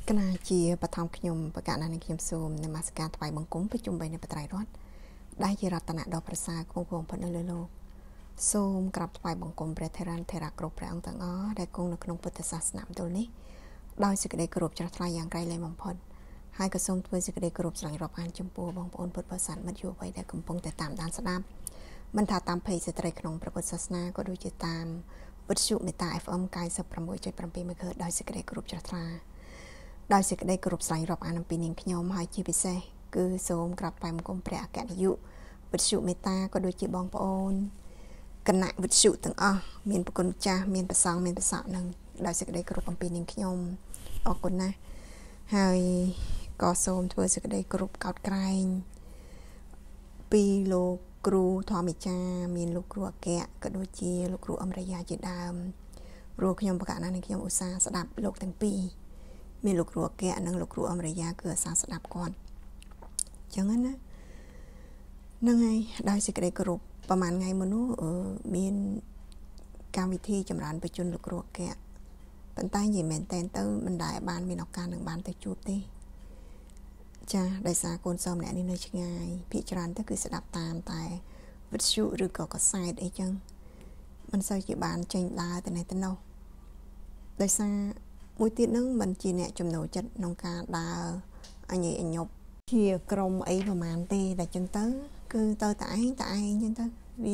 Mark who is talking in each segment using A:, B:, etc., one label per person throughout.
A: Cái này chỉ bắt thăm nhomประกาศในខ្ញុំសូមនមស្ការថ្វាយបង្គំប្រជុំបីនៅបត្រៃរដ្ឋដែលជារតនៈដ៏ប្រសើរគង់គង់ផុតនៅលើលោកសូមក្រាបថ្វាយបង្គំព្រះថេរានថេរៈគ្រប់ព្រះអង្គទាំងអស់ដែលគង់នៅក្នុងពុទ្ធសាសនាមទល់នេះដោយសេចក្តីគោរពជ្រះថ្លាយ៉ាងក្រៃលែងបំផុតហើយក៏សូមធ្វើសេចក្តីគោរពស្រឡាញ់រាប់អានចំពោះបងប្អូនពុទ្ធបរិស័ទមិត្តយុវវ័យដែលកំពុងតែតាមដានស្ដាប់មិនថាតាមเพจស្ត្រីក្នុងព្រះពុទ្ធសាសនាក៏ដូចជាតាមវិទ្យុមេតា FM 96.7 MHz ដោយសេចក្តីគោរពជ្រះថ្លាដោយសេចក្តីគោរពស្រឡាញ់រាប់អានអំពីនាងខ្ញុំហើយជាពិសេសគឺសូមក្រាបថ្វាយបង្គំព្រះអគ្គនាយកវិទ្យុមេតាក៏ដូចជាបងប្អូនគណៈវិទ្យុទាំងអស់មានប្រគុណចាស់មានប្រសងមានប្រសក់នឹងដោយសេចក្តីគោរពអំពីនាងខ្ញុំអរគុណណាស់ហើយក៏សូមធ្វើសេចក្តីគោរពកោតក្រែងពីលោកគ្រូធម្មចារ្យមានលោកគ្រូអគ្គក៏ដូចជាលោកគ្រូអមរយាជាដើមព្រោះខ្ញុំប្រកាសណាស់នឹងខ្ញុំឧស្សាហ៍ស្ដាប់លោកទាំងពីរមានលោកគ្រូអគ្គនិងលោកគ្រូអមរយាគឺអាសាស្ដាប់គាត់អញ្ចឹងណាហ្នឹងហើយដោយសេចក្តីគោរពប្រហែលថ្ងៃមុននោះមានកម្មវិធីចម្រើនបញ្ជនលោកគ្រូអគ្គប៉ុន្តែនិយាយមែនតែនទៅមិនដែលបានមានឱកាសនឹងបានទៅជួបទេចាដោយសារកូនសិស្សម្នាក់នេះនៅឆ្ងាយភាគច្រើនទៅគឺស្ដាប់តាមតែវិទ្យុឬក៏កាសែតអីចឹងមិនសូវជាបានចេញដើរទៅនេះទៅនោះដោយសារមួយទៀតហ្នឹងមិនជាអ្នកចំណូលចិត្តក្នុងការដើរអញញប់ជាក្រុមអីប្រហែលទេតែចឹងទៅគឺទៅតែឯងចឹងទៅ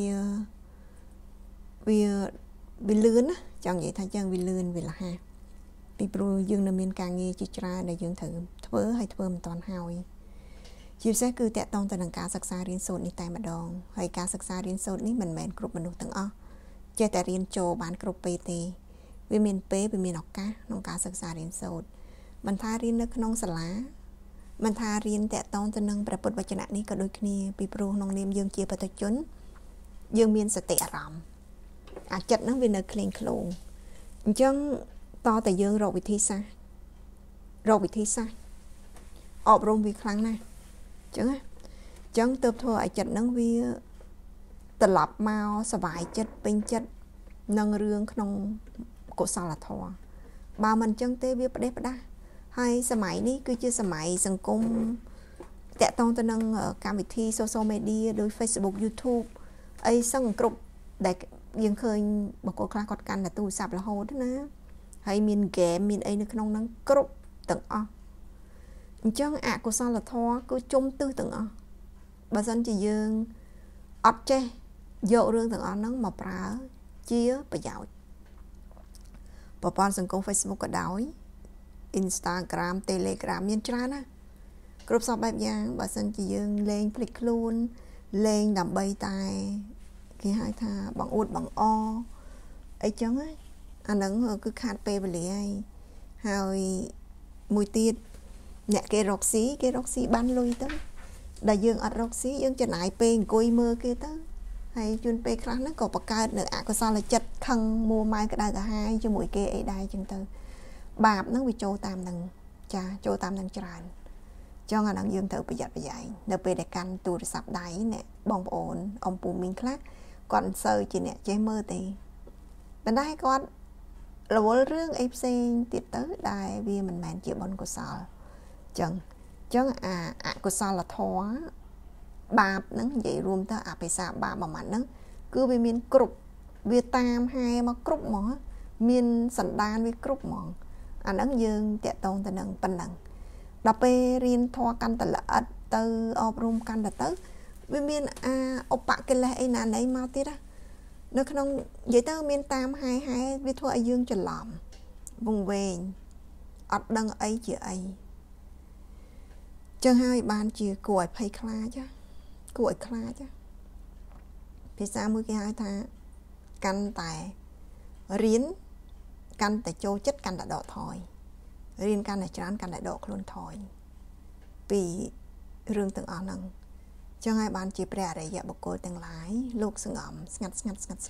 A: វាលឿនណាចង់និយាយថាចឹងវាលឿនវាលះពីព្រោះយើងនៅមានការងារជាច្រើនដែលយើងត្រូវធ្វើហើយធ្វើមិនតាន់ហើយជាពិសេសគឺតាក់ទងទៅនឹងការសិក្សារៀនសូត្រនេះតែម្ដងហើយការសិក្សារៀនសូត្រនេះមិនមែនគ្រប់មនុស្សទាំងអស់ចេះតែរៀនចូលបានគ្រប់ពេលទេវាមានពេលវាមានឱកាសក្នុងការសិក្សារៀនសូត្រមិនថារៀននៅក្នុងសាលាមិនថារៀនតាក់ទងទៅនឹងព្រះពុទ្ធវចនៈនេះក៏ដូចគ្នាពីព្រោះក្នុងនាមយើងជាបទជនយើងមានសតិអារម្មណ៍អាចិត្តហ្នឹងវានៅក្លែងក្លងអញ្ចឹងតតែយើងរកវិធីសាស្ត្រអប់រំវាខ្លាំងណាស់អញ្ចឹងទើបធ្វើឲ្យចិត្តហ្នឹងវាត្រឡប់មកសុវ័យចិត្តពេញចិត្តនឹងរឿងក្នុងកុសលធម៌បើមិនអញ្ចឹងទេវាផ្ដេសផ្ដាស់ហើយសម័យនេះគឺជាសម័យសង្គមតាក់ទងទៅនឹងកម្មវិធី social media ដូច Facebook YouTube អីសឹងគ្រប់ដែលយើងឃើញបុគ្គលខ្លះគាត់កាន់តែទូរស័ព្ទរហូតណាហើយមានហ្គេមមានអីនៅក្នុងហ្នឹងគ្រប់ទាំងអស់អញ្ចឹងអកុសលធម៌គឺជុំទិសទាំងអស់បើសិនជាយើងអត់ចេះយករឿងទាំងអស់ហ្នឹងមកប្រើជាប្រយោជន៍ប្រព័ន្ធសង្គម Facebook ក៏ដោយ Instagram Telegram មានច្រើនណាគ្រប់សពបែបយ៉ាងបើសិនជាយើងលេងភ្លេចខ្លួនលេងដើម្បីតែគេហៅថាបងអួតបងអអីចឹងណាអាហ្នឹងគឺខាតពេលវេលាហើយមួយទៀតអ្នកគេរកស៊ីបានលុយទៅដែលយើងអត់រកស៊ីយើងចំណាយពេលអង្គុយមើលគេទៅហើយជួនពេលខ្លះហ្នឹងក៏បង្កើតនៅអកុសលចិត្តខឹងមួម៉ៅក្តៅក្រហាយជាមួយគេអីដែរចឹងទៅបាបហ្នឹងវាចូលតាមហ្នឹងចាចូលតាមហ្នឹងច្រើនចឹងអាហ្នឹងយើងត្រូវប្រយ័ត្នប្រយែងនៅពេលដែលកាន់ទូរស័ព្ទដៃអ្នកបងប្អូនអំពូមីងខ្លះគាត់មិនសូវជាអ្នកចេះមើលទេប៉ុន្តែគាត់រវល់រឿងអីផ្សេងទៀតទៅដែលវាមិនមែនជាបុណ្យកុសលចឹងអកុសលធម៌បាបហ្នឹងនិយាយរួមទៅអបិសាបាបប្រមាណហ្នឹងគឺវាមានគ្រប់វាតាមហែមកគ្រប់ហ្មងមានសន្តានវាគ្រប់ហ្មងអាហ្នឹងយើងតាក់ទងទៅនឹងប៉ុណ្ណឹងដល់ពេលរៀនធម៌កាន់តែល្អិតទៅអប់រំកាន់តែទៅវាមានឧបកិលេសអីណាណីមកទៀតណានៅក្នុងនិយាយទៅមានតាមហែវាធ្វើឲ្យយើងច្រឡំវង្វេងអត់ដឹងអីជាអីចឹងហើយបានជាគួរឲ្យភ័យខ្លាចគួរឲ្យខ្លាចភាសាមួយគេហៅថាកាន់តែរៀនកាន់តែចូលចិត្តកាន់តែដកថយរៀនកាន់តែច្រើនកាន់តែដកខ្លួនថយពីរឿងទាំងអស់ហ្នឹងចឹងហើយបានជាព្រះអរិយបុគ្គលទាំងឡាយលោកសង្ងំស្ងាត់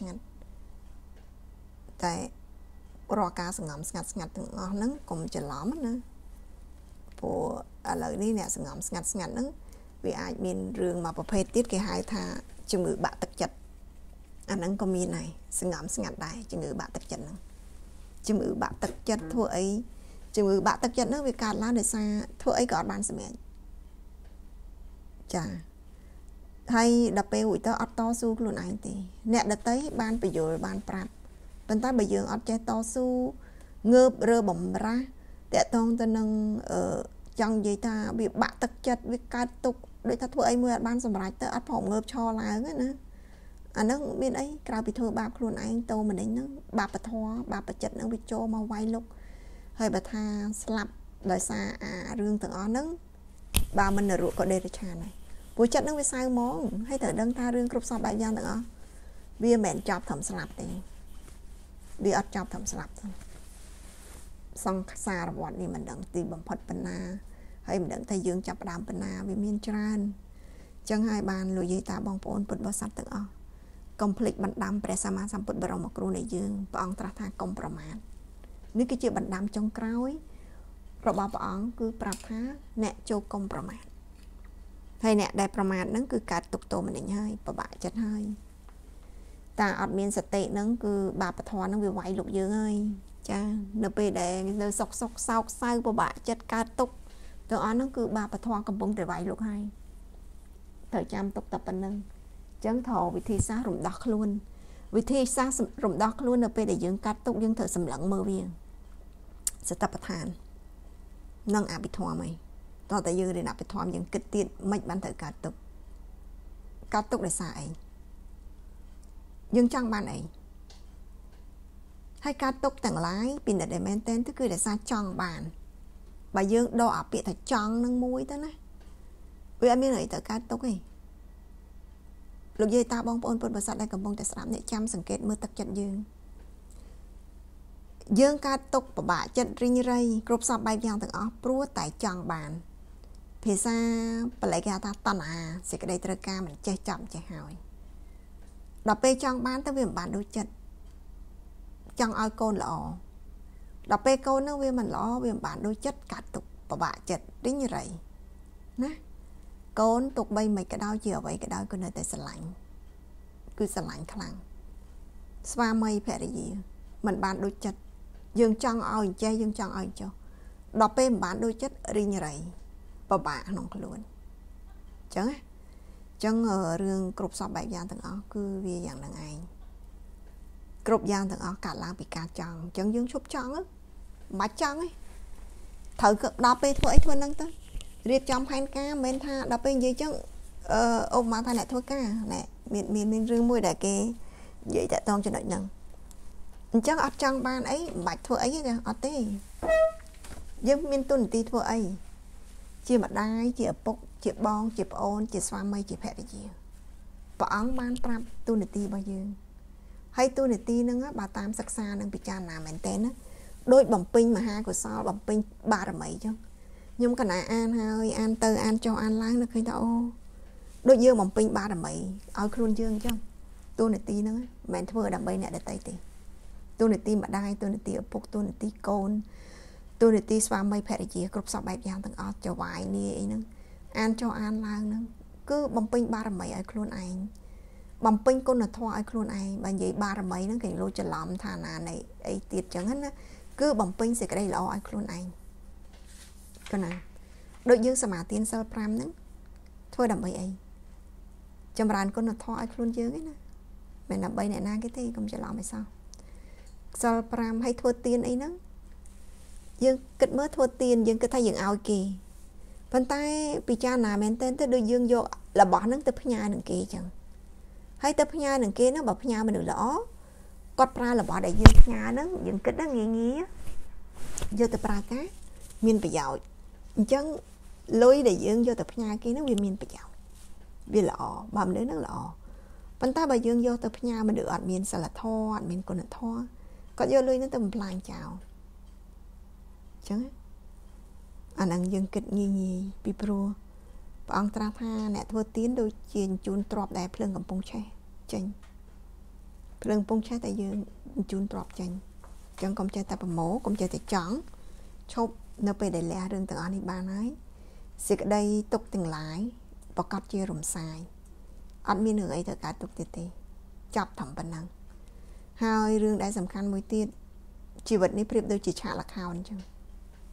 A: តែរាល់ការសង្ងំស្ងាត់ទាំងអស់ហ្នឹងកុំច្រឡំណាព្រោះឥឡូវនេះអ្នកសង្ងំស្ងាត់ហ្នឹងវាអាចមានរឿងមួយប្រភេទទៀតគេហៅថាជំងឺបាក់ទឹកចិត្តអាហ្នឹងក៏មានដែរសង្ងំស្ងាត់ដែរជំងឺបាក់ទឹកចិត្តហ្នឹងជំងឺបាក់ទឹកចិត្តធ្វើអីជំងឺបាក់ទឹកចិត្តហ្នឹងវាកើតឡើងដោយសារធ្វើអីក៏អត់បានសម្រេចចាហើយដល់ពេលរួចទៅអត់តស៊ូខ្លួនឯងទេអ្នកដតីបានបញ្យល់បានប្រាប់ប៉ុន្តែបើយើងអត់ចេះតស៊ូងើបរើបំរាស់តាក់ទងទៅនឹងចង់និយាយថាវាបាក់ទឹកចិត្តវាកើតទុកដូចថាធ្វើអីមួយអត់បានសម្រេចទៅអត់ផងងើបឈរឡើងណាអាហ្នឹងមានអីក្រៅពីធ្វើបាបខ្លួនឯងតោម្នេញហ្នឹងបាបធម៌បាបចិត្តហ្នឹងវាចូលមកវាយលុកហើយបើថាស្លាប់ដោយសារអារឿងទាំងអស់ហ្នឹងបើមិននរកក៏ដេរឆានដែរព្រោះចិត្តហ្នឹងវាសៅហ្មងហើយត្រូវដឹងថារឿងគ្រប់សពបែបយ៉ាងទាំងអស់វាមិនមែនចប់ត្រឹមស្លាប់ទេវាអត់ចប់ត្រឹមស្លាប់ទេសង្សារវដ្តនេះមិនដឹងទីបំផុតប៉ុណ្ណាហើយមិនដឹងថាយើងចាប់ផ្ដើមប៉ុណ្ណាវាមានច្រើនអញ្ចឹងហើយបានលោកយាយតាបងប្អូនពុទ្ធបរិស័ទទាំងអស់កុំភ្លេចបណ្ដាំព្រះសម្មាសម្ពុទ្ធបរមគ្រូនៃយើងព្រះអង្គត្រាស់ថាកុំប្រមាទនេះគឺជាបណ្ដាំចុងក្រោយរបស់ព្រះអង្គគឺប្រាប់ថាអ្នកចូលកុំប្រមាទហើយអ្នកដែលប្រមាទហ្នឹងគឺកើតទុក្ខទោមនិញហើយពិបាកចិត្តហើយតាអត់មានសតិហ្នឹងគឺបាបធម៌ហ្នឹងវាវាយលុកយើងហើយចានៅពេលដែលនៅសុកសោកសៅពិបាកចិត្តកើតទុក្ខទាំងអស់ហ្នឹងគឺបាបធម៌កំពុងតែវាយលុកហើយត្រូវចាំទុកតែប៉ុណ្្នឹងអញ្ចឹងត្រូវវិធីសាស្ត្ររំដោះខ្លួនវិធីសាស្ត្ររំដោះខ្លួននៅពេលដែលយើងកាត់ទុកយើងត្រូវសម្លឹងមើលវាសតិប្បដ្ឋាននិងអភិធម្មអីតោះតែយើងរៀនអភិធម្មយើងគិតទៀតមិនបានត្រូវកាត់ទុកដោយសារអីយើងចង់បានអីហើយកាត់ទុកទាំងឡាយពីអ្នកដែលមែនតែនទៅគឺដោយសារចង់បានបើយើងដកអាពាក្យថាចង់នឹងមួយទៅណាវាអត់មានអីទៅកាត់ទុកទេលោកយាយតាបងប្អូនពុទ្ធបរិស័ទដែលកំពុងតែស្ដាប់អ្នកចាំសង្កេតមើលទឹកចិត្តយើងកើតទុកពិបាកចិត្តរិញរៃគ្រប់សពបែបយ៉ាងទាំងអស់ព្រោះតែចង់បានភាសាបល័យគេហៅថាតណ្ហាសេចក្តីត្រូវការមិនចេះចាប់ចេះហើយដល់ពេលចង់បានទៅវាមិនបានដូចចិត្តចង់ឲ្យកូនល្អដល់ពេលកូននឹងវាមិនល្អវាមិនបានដូចចិត្តកើតទុកពិបាកចិត្តរិញរៃណាកូនទុកបីមិនក៏ដោយជាអ្វីក៏ដោយក៏នៅតែស្រឡាញ់គឺស្រឡាញ់ខ្លាំងស្វាមីភរិយាមិនបានដូចចិត្តយើងចង់ឲ្យចេះយើងចង់ឲ្យចុះដល់ពេលមិនបានដូចចិត្តរិញរៃពិបាកក្នុងខ្លួនអញ្ចឹងរឿងគ្រប់សពបែបយ៉ាងទាំងអស់គឺវាយ៉ាងហ្នឹងឯងគ្រប់យ៉ាងទាំងអស់កើតឡើងពីការចង់អញ្ចឹងយើងឈប់ចង់មិនបាច់ចង់ទេត្រូវដល់ពេលធ្វើអីធ្វើហ្នឹងទៅរៀបចំផែនការមិនមែនថាដល់ពេលនិយាយអញ្ចឹងអូម៉ាថាអ្នកធ្វើការណែមានរឿងមួយដែលគេនិយាយតាក់ទងចំណុចហ្នឹងអញ្ចឹងអត់ចង់បានអីមិនបាច់ធ្វើអីទេអត់ទេយើងមានទុននីតិធ្វើអីជាម្ដាយជាឪពុកជាបងជាប្អូនជាស្វាមីជាភរិយាព្រះអង្គបានប្រាប់ទុននីតិរបស់យើងហើយទុននីតិហ្នឹងបើតាមសិក្សានិងពិចារណាមែនតើណាដោយបំពេញមហាកុសលបំពេញបារមីអញ្ចឹងខ្ញុំកណាអានហើយអានទៅអានចុះអានឡើងនៅឃើញថាអូដូចយើងបំពេញបារមីឲ្យខ្លួនយើងអញ្ចឹងទុននីតិហ្នឹងមិនមែនធ្វើដើម្បីអ្នកដទៃទេទូនាទីម្ដាយទូនាទីឪពុកទូនាទីកូនទូនាទីស្វាមីភរិយាគ្រប់សពបែបយ៉ាងទាំងអស់ចវាយនេះអីហ្នឹងអានចុះអានឡើងហ្នឹងគឺបំពេញបារមីឲ្យខ្លួនឯងបំពេញគុណធម៌ឲ្យខ្លួនឯងបើនិយាយបារមីហ្នឹងគេលោច្រឡំថាណានៃអីទៀតចឹងណាគឺបំពេញសេចក្តីល្អឲ្យខ្លួនឯងកណាដូចយើងសមាទានសិល5ហ្នឹងធ្វើដើម្បីអីចម្រើនគុណធម៌ឲ្យខ្លួនយើងឯណាមិនដើម្បីអ្នកណាគេទេកុំច្រឡំឲ្យសោះសិល5ឲ្យធ្វើទានអីហ្នឹងយើងគិតមើលធ្វើទានយើងគិតថាយើងឲ្យគេប៉ុន្តែពិចារណាមែនតើទៅដូចយើងយករបស់ហ្នឹងទៅផ្ញើនឹងគេចឹងហើយទៅផ្ញើនឹងគេហ្នឹងបើផ្ញើមនុស្សល្អគាត់ប្រើរបស់ដែលយើងផ្ញើហ្នឹងយើងគិតថាងាយយកទៅប្រើការមានប្រយោជន៍អញ្ចឹងលុយដែលយើងយកទៅផ្ញើគេហ្នឹងវាមានប្រយោជន៍វាល្អបើមនុស្សហ្នឹងល្អប៉ុន្តែបើយើងយកទៅផ្ញើមនុស្សអត់មានសិលធម៌អត់មានគុណធម៌គាត់យកលុយហ្នឹងទៅបំផ្លាញចោលអញ្ចឹងអាហ្នឹងយើងគិតងាយពីព្រោះព្រះអង្គត្រាស់ថាអ្នកធ្វើទានដូចជាជូនទ្រព្យដែលភ្លើងកំពុងឆេះចេញភ្លើងកំពុងឆេះតែយើងជូនទ្រព្យចេញអញ្ចឹងកុំចេះតែប្រមូលកុំចេះតែចង់ឈប់នៅពេលដែលលះរឿងទាំងអស់នេះបានហើយសេចក្តីទុកទាំងឡាយប្រកាសជារំសាយអត់មានរឿងអីទៅកើតទុកទៀតទេចាប់ត្រឹមប៉ុណ្ណឹងហើយរឿងដែលសំខាន់មួយទៀតជីវិតនេះប្រៀបដូចជាឆាកល្ខោនអញ្ចឹង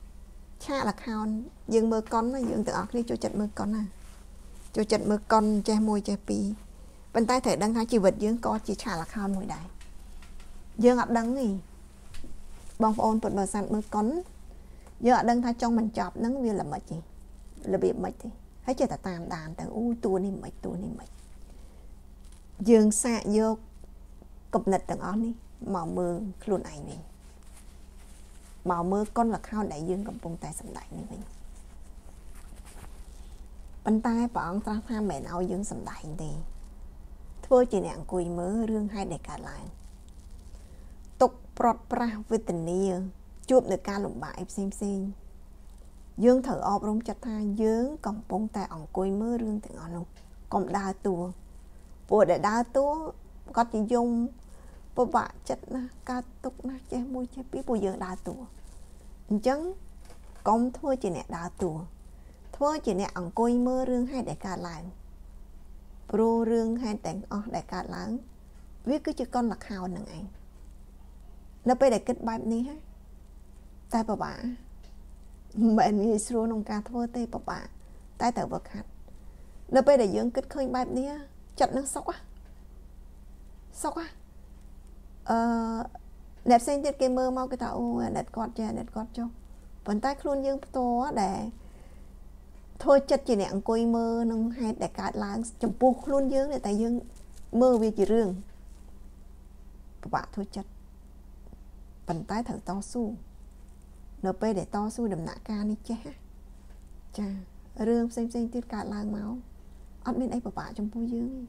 A: cha là khao dương mơ con nó dương tự óc đi cho chật mơ con à cho chật mơ con che môi che pi bên tay thể đăng hai chi vật dương có chỉ cha là khao mùi đại dương ấp đắng gì bong ôn bật bờ sàn mơ con dương ấp đăng thay trong mình chọc nắng viên là mệt gì là bị mệt thì hãy chơi ta tàn đàn từ tua ni mệt dương xạ vô cập nhật từng on đi màu mơ luôn ảnh mình màu mơ con là khao đại dương cầm bông tay sầm đại như mình bên tay bọn ta tham mẹ nào dương sầm đại thì thưa chị nè cùi mơ rương hai để cả lại tục prot pra với tình yêu chụp được ca lụng bại xem dương thở ọp rung chặt tha dương cầm bông tay ỏng cùi mơ rương từng on luôn còn đa tua bùa để đa tua có chỉ dùng bùa bạ chất na ca tục na che môi che bí bùa dương đa tua chẳng công thua chị nè đa tua thua chị nè ỏng cùi mơ rương hai để cả lại pro rương hai tảng để cả láng viết cứ chứ con lạc hào nằng anh nó bây để kết bài ní hết tay bà bả mệnh như xưa nông ca thua tê bà bả tay tờ vật hạt nó bây để dưỡng kết khơi bài ní chặt nó sốc á đẹp xanh tiết kê mơ mau cái tạo đẹp gọt cho vẫn tay luôn dương to để thôi chất chị nè coi mơ nông hai để cả là chấm buộc luôn dương để tại dương mơ vì chị rương các bạn thôi chất bàn tay thở to su np để to su đầm nạ ca đi cha cha rương xem tiết cả là máu ăn bên ấy bà bạ trong bôi dương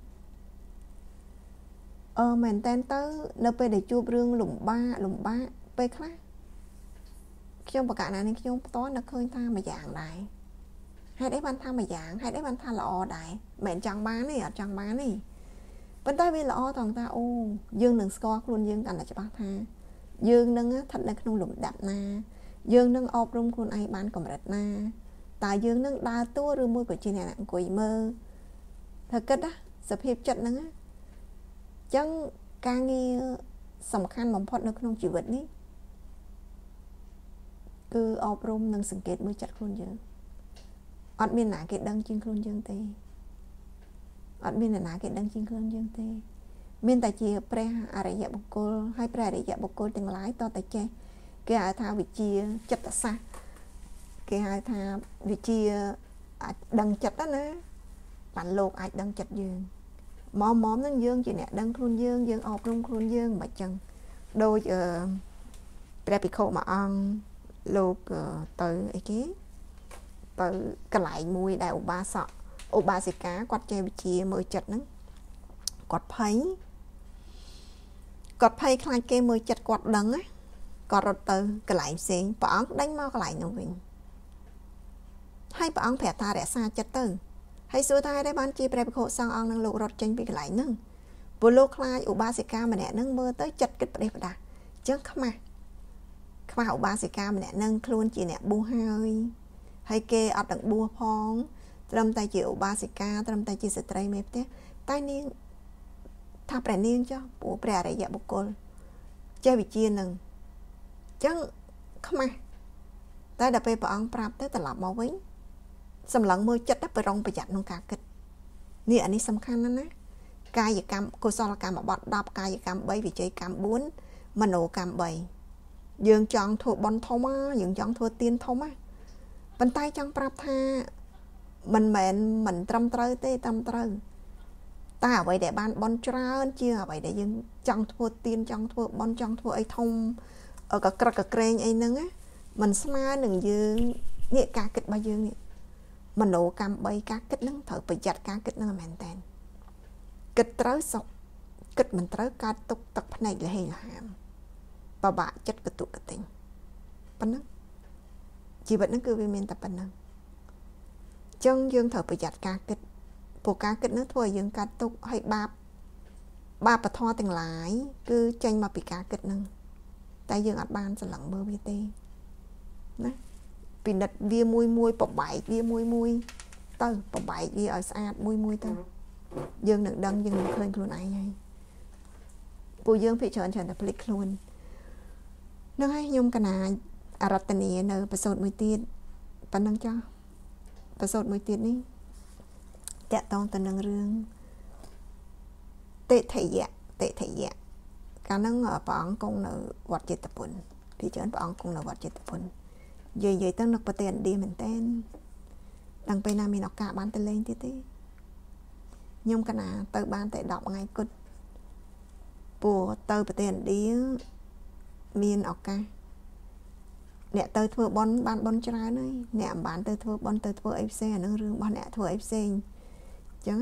A: mình tên tới np để chụp rương lủng ba pe khác trong bà cả này nên trong tối nó khơi tha mà dạng lại hai đấy ban tha mà dạng hai đấy ban tha là o đại mẹ chẳng bán này bên tay bên là o thằng ta ô dương đừng score luôn dương cảnh là cho bác tha dương nâng thật là không lụm đạp na dương nâng ọp rung con ai bán cầm rạch na tại dương nâng đa tua rư môi của chị này nặng của mơ thật kết á sập hiệp trận nâng chẳng ca nghe sầm khăn bóng phọt nó không chịu vật ní cứ ọp rung nâng sừng kết mới chặt luôn dương ọt miền nã cái đăng trên khuôn dương tê ọt miền nã cái đăng trên khuôn dương tê miền tại chia pre à dạ bọc cô hay pre dạ bọc cô từng lái to tại che cái hai thao vị chia chặt ta xa cái hai thao vị chia đăng chặt đó nè bạn lột ai đăng chặt dương móm nó dương chị nè đăng khuôn dương ọp rung khuôn dương mà chân đôi pre bị khô mà ăn lột tới ấy cái tới cái lại mùi đại ổ ba xì cá quạt che bị chia mới chặt nắng quạt phay khai kê mới chặt quạt đắng á quạt rồi từ cái lại xén bỏ đánh mau cái lại nó mình hay bỏ thẻ ta để xa chặt từ hay xưa ta đấy bán chia bẹp hộ sang ăn năng lộ rọt trên bị cái lại nâng vừa lô khai ổ ba xì cá mà nè nâng mơ tới chặt cái đẹp đã chứ không mà ổ ba xì cá mà nè nâng luôn chị nè bu hơi hay kê ở đằng bua phong trâm tay chịu ba xì ca trâm tay chịu sợi mép té tay niên tháp bẻ niên cho bố bẻ để dạ bố cô chơi bị chia nừng chẳng không ai tay đập về bỏ ăn prap tới tận lọt máu vĩnh sầm lợn môi chất đắp vào rong bị chặt nông cả kịch nè anh ấy sầm khăn đó nè cài gì cam cô so là cam mà bọt đập cài gì cam bay vì chơi cam 4 mà nổ cam 7 dương chọn thua bon thông á dương chọn thua tiên thông á bàn tay trong prap tha mình trâm trơ tê trâm trơ ta ở vậy để ban bon trơn chưa ở vậy để dương trong thua tiên trong thua bon trong thua ấy thông ở cả kren ấy nâng á mình smile đừng dương nghĩa cá kịch bao dương mình nổ cam bay cá kịch nâng thở bị giặt cá kịch nâng màn tàn kịch tới sọc kịch mình tới cá tục tập này là hay là hàm bà bạ chất cái tụ cái tình bắn nâng chỉ vẫn nó cứ vì mình tập bắn nâng chân dương thở bị giặt cá kịch bộ cá kịch nó thôi dương cá tục hay ba bà thoa từng lái cứ tranh mà bị cá kịch nâng tại dương ạt ban sẽ lặng mơ bê tê nè vì nật vía mui bọc bảy vía mui tơ bọc bảy vía ở xa mui tơ dương đừng đăng dương đừng khơi luôn ai hay bộ dương phải chọn tập lịch luôn nó hay nhung cái này à rạch tần nè nơ bà sốt mùi tiết ប៉ុណ្ណឹងចាប្រសូតមួយទៀតនេះតាក់តងទៅនឹងរឿងតិថយៈកាលហ្នឹងព្រះអង្គគង់នៅវត្តចេតពុនពីច្រើនព្រះអង្គគង់នៅវត្តចេតពុននិយាយទៅនៅប្រទេសឥណ្ឌាមែនតើដល់ពេលណាមានឱកាសបានទៅលេងទៀតទេខ្ញុំកណាទៅបានតែ10ថ្ងៃគត់ព្រោះទៅប្រទេសឥណ្ឌាមានឱកាសអ្នកទៅធ្វើបន់បានបន់ច្រើនហើយអ្នកមិនបានទៅធ្វើបន់ទៅធ្វើអីផ្សេងអានឹងរឿងរបស់អ្នកធ្វើអីផ្សេងអញ្ចឹង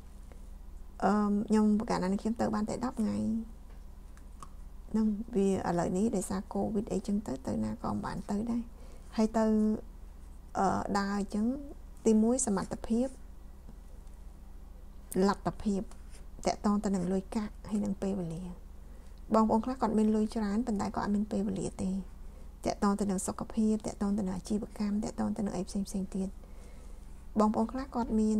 A: ខ្ញុំប្រកាសណាខ្ញុំទៅបានតែ10ថ្ងៃនឹងវាឥឡូវនេះដោយសារកូវីដអីចឹងទៅណាក៏មិនបានទៅដែរហើយទៅដើរអញ្ចឹងទី1សមត្ថភាពលទ្ធភាពតកតងទៅនឹងលុយកាក់ហើយនឹងពេលវេលាបងប្អូនខ្លះគាត់មានលុយច្រើនប៉ុន្តែគាត់អត់មានពេលវេលាទេតកតងទៅនឹងសុខភាពតកតងទៅនឹងអាជីវកម្មតកតងទៅនឹងអីផ្សេងទៀតបងប្អូនខ្លះគាត់មាន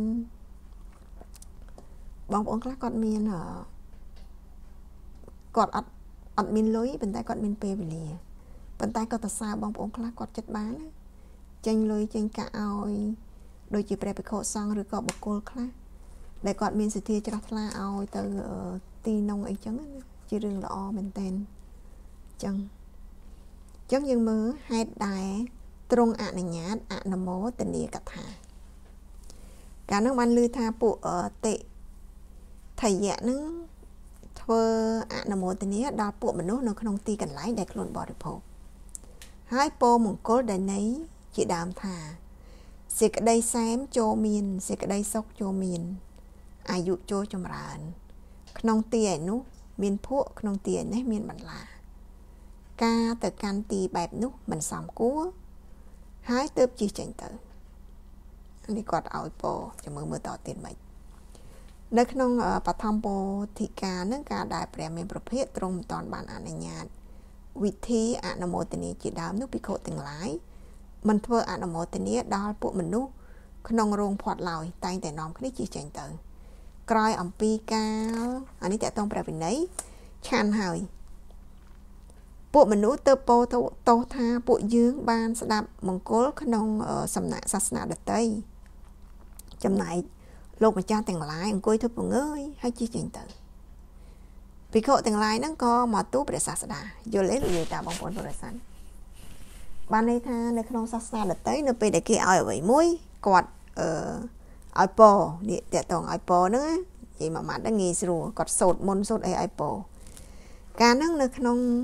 A: គាត់អត់មានលុយប៉ុន្តែគាត់មានពេលវេលាប៉ុន្តែគាត់ទៅសើបងប្អូនខ្លះគាត់ចិត្តបានណាចេញលុយចេញកាក់ឲ្យដូចជាព្រះភិក្ខុសង្ឃឬក៏បុគ្គលខ្លះដែលគាត់មានសទ្ធាជ្រះថ្លាឲ្យទៅទីនងអីចឹងណាជារឿងល្អមែនតើចឹងយើងមើលហេតុដែលទ្រង់អនុញ្ញាតអនុមោទនីកថាកាលនោះបានឮថាពួកតិថយៈនឹងធ្វើអនុមោទនីដល់ពួកមនុស្សនៅក្នុងទីកន្លែងដែលខ្លួនបរិភោគហើយពោមង្គលដែលនៃជាដើមថាសេចក្តីសែមចូលមានសេចក្តីសុខចូលមានអាយុចូលចម្រើនក្នុងទីឯនោះមានភក់ក្នុងទីឯនេះមានបន្លាការទៅកាន់ទីបែបនោះមិនសមគួរហើយទើបជិះចេញទៅនេះគាត់ឲ្យពោចាំមើលតទៀតមិននៅក្នុងបឋមពោធិកានឹងការដែលព្រះមានប្រភេទទ្រង់មិនតាន់បានអនុញ្ញាតវិធីអនុមោទនីជាដើមនោះភិក្ខុទាំងឡាយមិនធ្វើអនុមោទនីដល់ពួកមនុស្សក្នុងរោងផាត់ឡើយតែងតែនាំគ្នាជិះចេញទៅក្រោយអំពីកាលអានេះតកតងព្រះវិន័យឆានហើយពួកមនុស្សទៅពោតោថាពួកយើងបានស្ដាប់មង្គលក្នុងសំណាក់សាសនាដតីចំណែកលោកម្ចាស់ទាំងឡាយអង្គុយធ្វើពងើយហើយជិះចេញទៅភិក្ខុទាំងឡាយហ្នឹងក៏មកទូព្រះសាស្តាយល់ទេនិយាយតាបងប្អូនបរិស័ទបានន័យថានៅក្នុងសាសនាដតីនៅពេលដែលគេឲ្យអ្វីមួយគាត់ឲ្យពោនេះតកតងឲ្យពោហ្នឹងនិយាយមួយម៉ាត់ហ្នឹងងាយស្រួលគាត់សូត្រមុនសូត្រអីឲ្យពោការហ្នឹងនៅ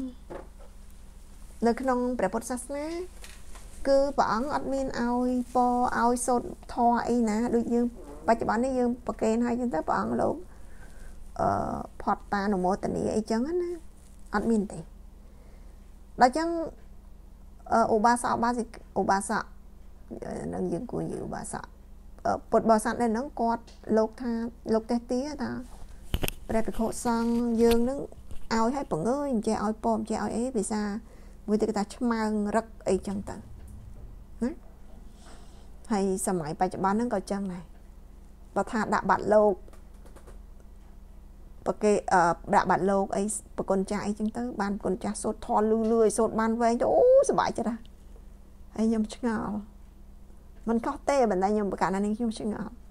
A: ក្នុងព្រះពុទ្ធសាសនាគឺព្រះអង្គអត់មានឲ្យពោឲ្យសូត្រធម៌អីណាដូចយើងបច្ចុប្បន្ននេះយើងប្រកេនឲ្យចឹងទៅព្រះអង្គលោកផតតានុមោទនីអីចឹងណាអត់មានទេដល់ចឹងឧបាសកនឹងយើងគួរនិយាយឧបាសកពុទ្ធបរិស័ទនៅហ្នឹងគាត់លោកទេទាថាព្រះភិក្ខុសង្ឃយើងនឹងឲ្យឲ្យបង្ើយអញ្ចេះឲ្យពោអញ្ចេះឲ្យអីភាសាមួយទៀតគេថាឆ្មើងរឹកអីចឹងទៅណាហើយសម័យបច្ចុប្បន្នហ្នឹងក៏ចឹងដែរបើថាដាក់បាត់លោកប្រគេដាក់បាត់លោកអីប្រគុណចាស់អីចឹងទៅបានប្រគុណចាស់សូត្រធម៌លឺឲ្យសូត្របានវែងទៅអូសប្បាយចិត្តហ่ะហើយខ្ញុំឆ្ងល់មិនកោះទេបណ្ដៃខ្ញុំប្រកាសណានេះខ្ញុំឆ្ងល់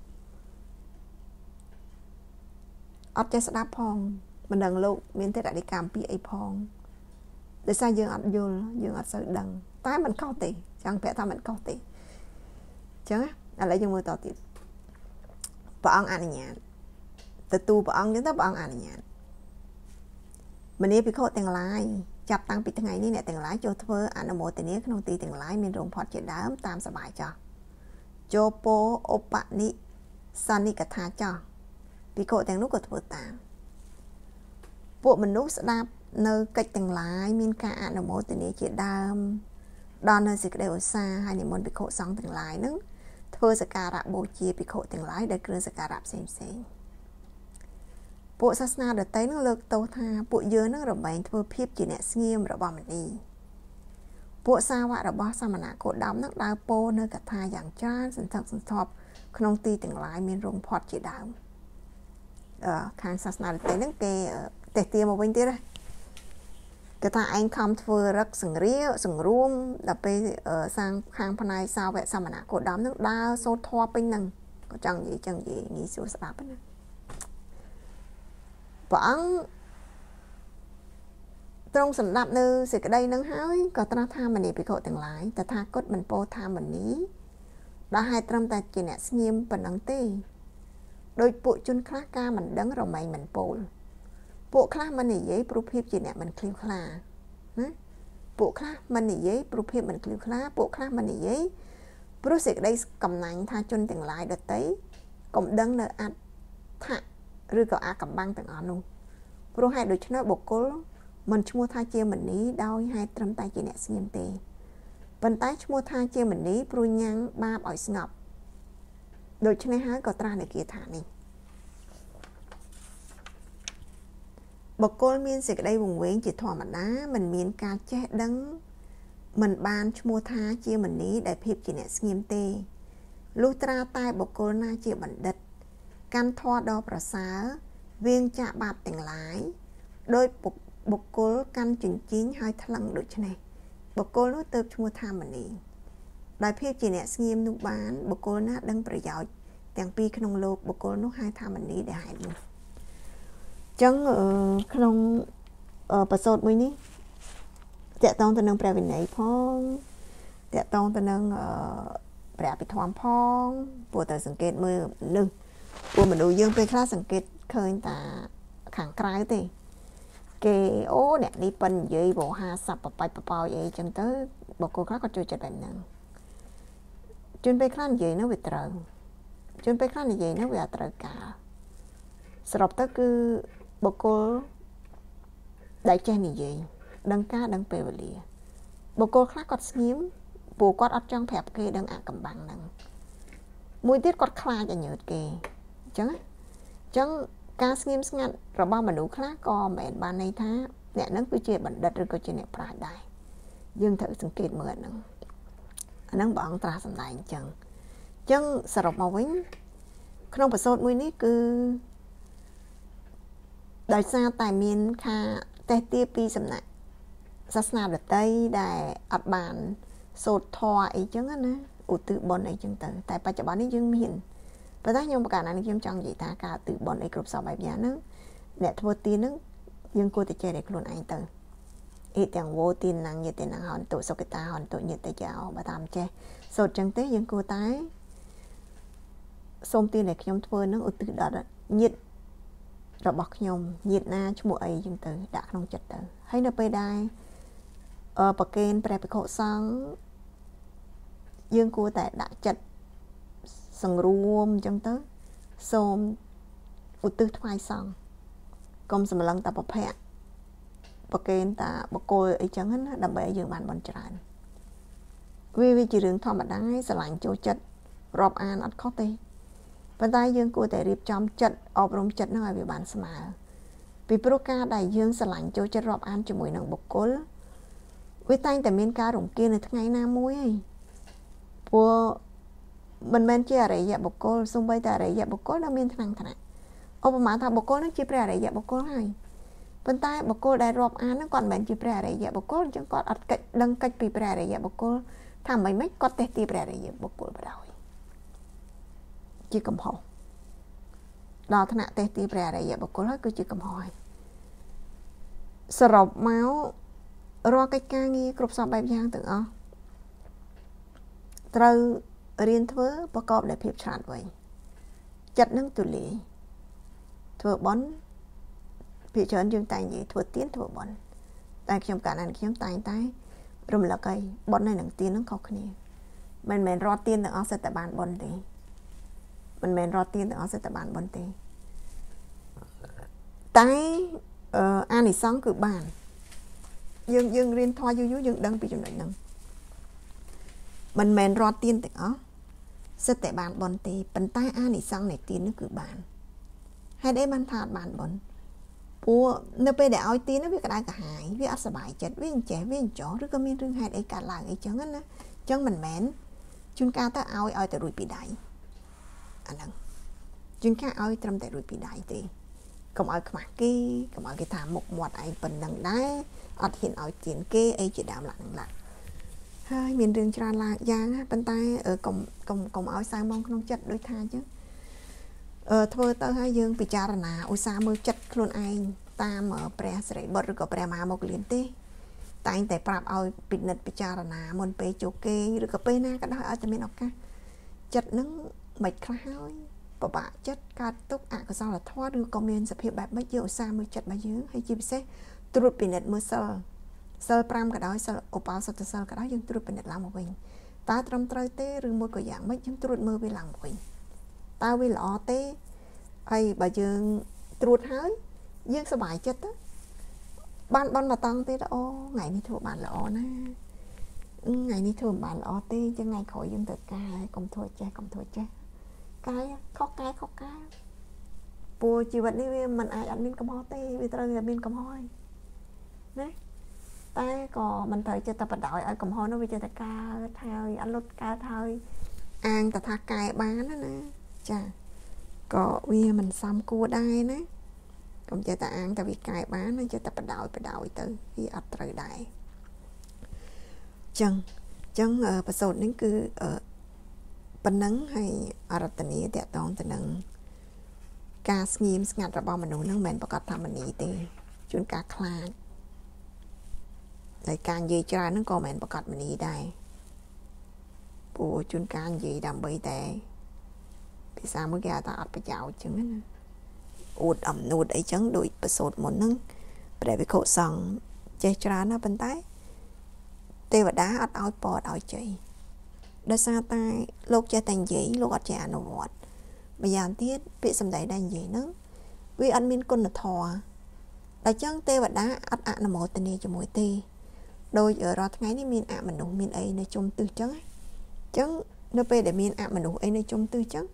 A: អត់ចេះស្ដាប់ផងមិនដឹងលោកមានទេរដីកម្មពីអីផងដោយសារយើងអត់យល់យើងអត់សូវដឹងតែមិនកោះទេចង់ប្រាប់ថាមិនកោះទេអញ្ចឹងឥឡូវយើងមើលតទៀតព្រះអង្គអនុញ្ញាតទៅទូព្រះអង្គចឹងទៅព្រះអង្គអនុញ្ញាតមនីភិក្ខុទាំងឡាយចាប់តាំងពីថ្ងៃនេះអ្នកទាំងឡាយចូលធ្វើអនុមោទនាក្នុងទីទាំងឡាយមានរោងផាត់ជាដើមតាមសបាយចោះចូលពោឧបនិសនិកថាចោះភិក្ខុទាំងនោះក៏ធ្វើតាមពួកមនុស្សស្ដាប់នៅកិច្ចទាំងឡាយមានការអនុមោទនាជាដើមដល់នៅសេចក្តីឧស្សាហ៍ហើយនិមន្តភិក្ខុសង្ឃទាំងឡាយនឹងធ្វើសក្ការៈបូជាភិក្ខុទាំងឡាយដោយគ្រឿងសក្ការៈផ្សេងពួកសាសនាដទៃនឹងលើកទោសថាពួកយើងនឹងរមែងធ្វើភាពជាអ្នកស្ងៀមរបស់មនីពួកសាវករបស់សមណគោតមនឹងដើរពោនៅកថាយ៉ាងច្រើនសន្ធឹកសន្ធាប់ក្នុងទីទាំងឡាយមានរោងផាត់ជាដើមខាងសាសនាដទៃនឹងគេតេះទាមកវិញទៀត cái ta anh không thưa rất sừng ruộng là pe sang khang pan này sao vậy sao mà nãy cổ đám nước đa số thoa pin nằng có chẳng gì nghĩ số sạp nữa vẫn trong sân đạp nữ sẽ cái đây nâng hói có ta tha mình đi bị cậu từng lái ta tha cốt mình po tha mình ní đã hai trăm ta chỉ nè nghiêm phần đăng tê đôi bộ chun khác ca mình đắng rồi mày mình po bộ khác mình này giấy profit chỉ nè mình kêu khla bộ khác mình này giấy profit mình kêu khla bộ khác mình này giấy project đây cầm nành tha chun từng lái đợt tới cũng đắng nợ ăn thạ rồi có à cầm băng từng ăn luôn pro hai đôi chân nó bộc cố mình mua tha chia mình ní đau hai trăm tay chỉ nè nghiêm tê vận tải mua tha chia mình ní pro nhang ba bỏi ngọc đôi chân này hái có tra này kia thả này bậc cô miên sẽ đây vùng quê chỉ thỏa mặt đá mình miên ca che đắng mình ban mua tha chia mình ní đại phép chỉ nè nghiêm tê lúc tra tay bậc cô na chia bẩn đật căn thoa đoប្រសើរ viên chạ bạpទាំងឡាយ đôi bậc cô căn chỉnh chín hai thằng được chứ này bậc cô nó tập mua tha mình ní đại phép chỉ nè nghiêm nụ bán bậc cô na đăngประโยชน์ទាំងពីរក្នុងលោកបកគលនោះហៅថាមនីដែលហៅនោះចឹងក្នុងប្រសូតមួយនេះតកតងទៅនឹងព្រះវិន័យផងតកតងទៅនឹងព្រះពិធម្មផងព្រោះតែសង្កេតមើលនឹងព្រោះមនុស្សយើងពេលខ្លះសង្កេតឃើញតែខាងក្រៅទេគេអូអ្នកនេះប៉ិននិយាយបោហាស័ព្ទបបាច់បបោយអីចឹងទៅបកគលខ្លះក៏ចូលចិត្តបែបហ្នឹងជួនពេលខ្លះនិយាយនោះវាត្រូវជួនពេលខ្លះនិយាយនោះវាអត់ត្រូវការសរុបទៅគឺបុគ្គលដែលចេះនិយាយដឹងការដឹងពេលវេលាបុគ្គលខ្លះគាត់ស្ងៀមព្រោះគាត់អត់ចង់ប្រាប់គេដឹងអាកំបាំងហ្នឹងមួយទៀតគាត់ខ្លាចឲ្យញើតគេអញ្ចឹងការស្ងៀមស្ងាត់របស់មនុស្សខ្លះក៏មិនមែនបានន័យថាអ្នកហ្នឹងគឺជាបណ្ឌិតឬក៏ជាអ្នកប្រាជ្ញដែរយើងត្រូវសង្កេតមើលអាហ្នឹងព្រះអង្គត្រាស់សម្ដែងអញ្ចឹងចឹងសរុបមកវិញក្នុងប្រសូតមួយនេះគឺដោយសារតែមានខាតេះទាពីសំណាក់សាសនាដតីដែលអត់បានសូត្រធម៌អីចឹងណាឧទ្ទិសបុណ្យអីចឹងទៅតែបច្ចុប្បន្ននេះយើងមានប៉ុន្តែខ្ញុំប្រកាសណានេះខ្ញុំចង់និយាយថាការឧទ្ទិសបុណ្យអីគ្រប់សពបែបយ៉ាងហ្នឹងអ្នកធ្វើទានហ្នឹងយើងគួរតែចេះតែខ្លួនឯងទៅអ៊ីទាំងវោទានណាំងញាតិណាំងហនតុសុគតាហនតុញាតិចោបើតាមចេះសូត្រចឹងទេយើងគួរតែសូមទានដែលខ្ញុំធ្វើនឹងឧទ្ទិសដល់ញាតិរបស់ខ្ញុំញាតិណាឈ្មោះអីចឹងទៅដាក់ក្នុងចិត្តទៅហើយនៅពេលដែលប្រកេនព្រះភិក្ខុសង្ឃយើងគួរតែដាក់ចិត្តសង្រួមចឹងទៅសូមឧទ្ទិសថ្វាយសង្ឃកុំសម្លឹងតែប្រភពប្រកេនតាបកគលអីចឹងណាដើម្បីឲ្យយើងបានបន់ច្រើនវាជារឿងធម្មតាស្រឡាញ់ចូលចិត្តរាប់អានអត់ខុសទេប៉ុន្តែយើងគួរតែរៀបចំចិត្តអប់រំចិត្តនឹងឲ្យវាបានស្មើពីព្រោះការដែលយើងស្រឡាញ់ចូលចិត្តរាប់អានជាមួយនឹងបុគ្គលវាតែងតែមានការរំគាលនៅថ្ងៃណាមួយឯងព្រោះមិនមែនជាអរិយបុគ្គលសូម្បីតែអរិយបុគ្គលដែលមានថ្នាក់ឧបមាថាបុគ្គលនឹងជាព្រះអរិយបុគ្គលហើយប៉ុន្តែបុគ្គលដែលរាប់អានហ្នឹងគាត់មិនមែនជាព្រះអរិយបុគ្គលអញ្ចឹងគាត់អត់កិច្ចដឹងកិច្ចពីព្រះអរិយបុគ្គលថាមិនម៉េចគាត់ទេទីព្រះអរិយបុគ្គលបដ ជាកំហុសដល់ថ្នាក់ទេទីព្រះអរិយបុគ្គលហើយគឺជាកំហុសហើយសរុបមករាល់កិច្ចការងារគ្រប់សពបែបយ៉ាងទាំងអស់ត្រូវរៀនធ្វើប្រកបដោយភាពឆ្លាតវៃចិត្តនឹងទូលាយធ្វើបន់ភាគច្រើនយើងតែងនិយាយធ្វើទានធ្វើបន់តែខ្ញុំកាលណាខ្ញុំតែងតែរំលឹកឲ្យបន់នឹងទាននឹងខុសគ្នាមិនមែនរត់ទានទាំងអស់សិតតែបានបន់ទេមិនមែនរត់ទានទាំងអស់សិតតែបានបន់ទេតែអានិសង្ឃគឺបានយើងរៀនធម៌យូរយើងដឹងពីចំណុចហ្នឹងមិនមែនរត់ទានទាំងអស់សិតតែបានបន់ទេប៉ុន្តែអានិសង្ឃនៃទាននោះគឺបានហេតុអីបានថាអត់បានបន់ព្រោះនៅពេលដែលឲ្យទានវាក្តៅក្រហាយវាអត់សុបាយចិត្តវាអញ្ចេះវាអញ្ចោះឬក៏មានរឿងហេតុអីកើតឡើងអីចឹងណាអញ្ចឹងមិនមែនជួនកាលទៅឲ្យតែរួចពីដៃអាហ្នឹងជួនកាលឲ្យត្រឹមតែរួចពីដៃទេកុំឲ្យខ្មាស់គេកុំឲ្យគេថាមុខមាត់ឯងប៉ុណ្ណឹងដែរអត់ហ៊ានឲ្យទៀនគេអីជាដើមឡើងឡើង ហើយមានរឿងច្រើនឡើងយ៉ាងប៉ុន្តែកុំឲ្យសៅមកក្នុងចិត្តដូចថាអញ្ចឹងធ្វើទៅឲ្យយើងពិចារណាឧស្សាហ៍មើលចិត្តខ្លួនឯងតាមព្រះសិរីបុត្រឬក៏ព្រះមហាមុគលានទេតែងតែប្រាប់ឲ្យពិនិត្យពិចារណាមុនពេលជោគគេឬក៏ពេលណាក៏ដោយឲ្យតែមានឱកាសចិត្តនឹងមិនខ្លះហើយពិបាកចិត្តកើតទុកអកុសលធម៌ឬក៏មានសភាពបែបម៉េចយើងឧស្សាហ៍មើលចិត្តរបស់យើងហើយជាពិសេសត្រួតពិនិត្យមើលសិល សិល 5 ក៏ដោយសិលឧបោសថសិលក៏ដោយយើងត្រួតពិនិត្យឡើងមកវិញតើត្រឹមត្រូវទេឬមួយក៏យ៉ាងម៉េចយើងត្រួតមើលវាឡើងមកវិញតើវាល្អទេហើយបើយើងត្រួតហើយយើងសប្បាយចិត្តទៅបានបនមកតង់ទៀតអូថ្ងៃនេះធ្វើបានល្អណាថ្ងៃនេះធ្វើបានល្អទេចឹងថ្ងៃក្រោយយើងទៅកែកុំធ្វើចេះកុំធ្វើចេះកែខុសកែព្រោះជីវិតនេះវាមិនអាចអត់មានកំហុសទេវាត្រូវតែមានកំហុសហើយណា តែក៏មិនត្រូវចិត្តតែបដ ாய் ឲ្យកំហុសនោះវាចេះតែកើតហើយអត់លុតកើតហើយអាងតែថាកែបានណាចាក៏វាមិនសមគួរដែរណាកុំចេះតែអាងតែវាកែបានចេះតែបដ ாய் ទៅវាអត់ត្រូវដែរចឹងប្រសូតនេះគឺប៉ុណ្ណឹងហើយអរតនីតកតងទៅនឹងការស្ងៀមស្ងាត់របស់មនុស្សនឹងមិនមែនប្រកបថាមនីទេជួនកាលខ្លាច តែការនិយាយច្រើនហ្នឹងក៏មិនប្រកាសមនីដែរព្រោះជួនកាលនិយាយដើម្បីតែភាសាមួយគេថាអត់ប្រយោជន៍ចឹងណាអួតអំនួតអីចឹងដូចប្រសូតមុនហ្នឹងព្រះវិខុសង្ឃចេះច្រើនណាប៉ុន្តែទេវតាអត់ឲ្យពរឲ្យជ័យដោយសារតែលោកចេះតែនិយាយលោកអត់ចេះអនុវត្តម្យ៉ាងទៀតពាក្យសម្ដីដែលនិយាយហ្នឹងវាអត់មានគុណធម៌តែចឹងទេវតាអត់អនុមោទនាជាមួយទេ ដោយរាល់ថ្ងៃនេះមានអមនុស្សមានអីនៅជុំទិសចឹងចឹងនៅពេលដែលមានអមនុស្សអីនៅជុំទិសចឹង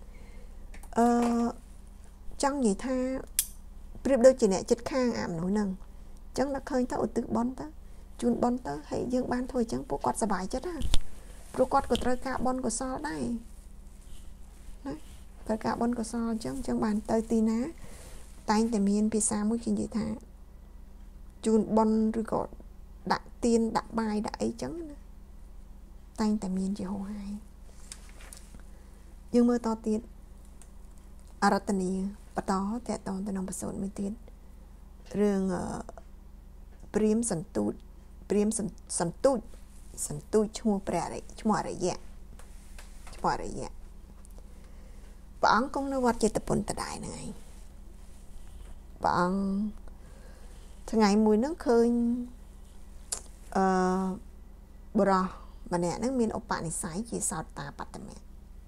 A: ចង់និយាយថាប្រៀបដូចជាអ្នកចិត្តខាងអមនុស្សហ្នឹងចឹងដល់ឃើញទៅឧទ្ទិសបុណ្យទៅជូនបុណ្យទៅហើយយើងបានធ្វើចឹងពួកគាត់សប្បាយចិត្តណាព្រោះគាត់ក៏ត្រូវការបុណ្យកុសលដែរណាត្រូវការបុណ្យកុសលចឹងបានទៅទីណាតែងតែមានភាសាមួយគេនិយាយថាជូនបុណ្យឬក៏ ដាក់ទៀនដាក់បាយដាក់អីចឹងណាតែងតែមានជាហោហាយយើងមើលតទៀតអរតនីបន្តតតងទៅនឹងប្រសូតមួយទៀតរឿងព្រាមសន្ទូចព្រាមសន្ទូចឈ្មោះព្រះអរិយឈ្មោះអរិយព្រះអង្គគង់នៅវត្តចេតពុនតដែរហ្នឹងឯងព្រះអង្គថ្ងៃមួយហ្នឹងឃើញ បរោះម្នាក់ហ្នឹងមានឧបនិស្ស័យជាសោតតាបត្តមៈ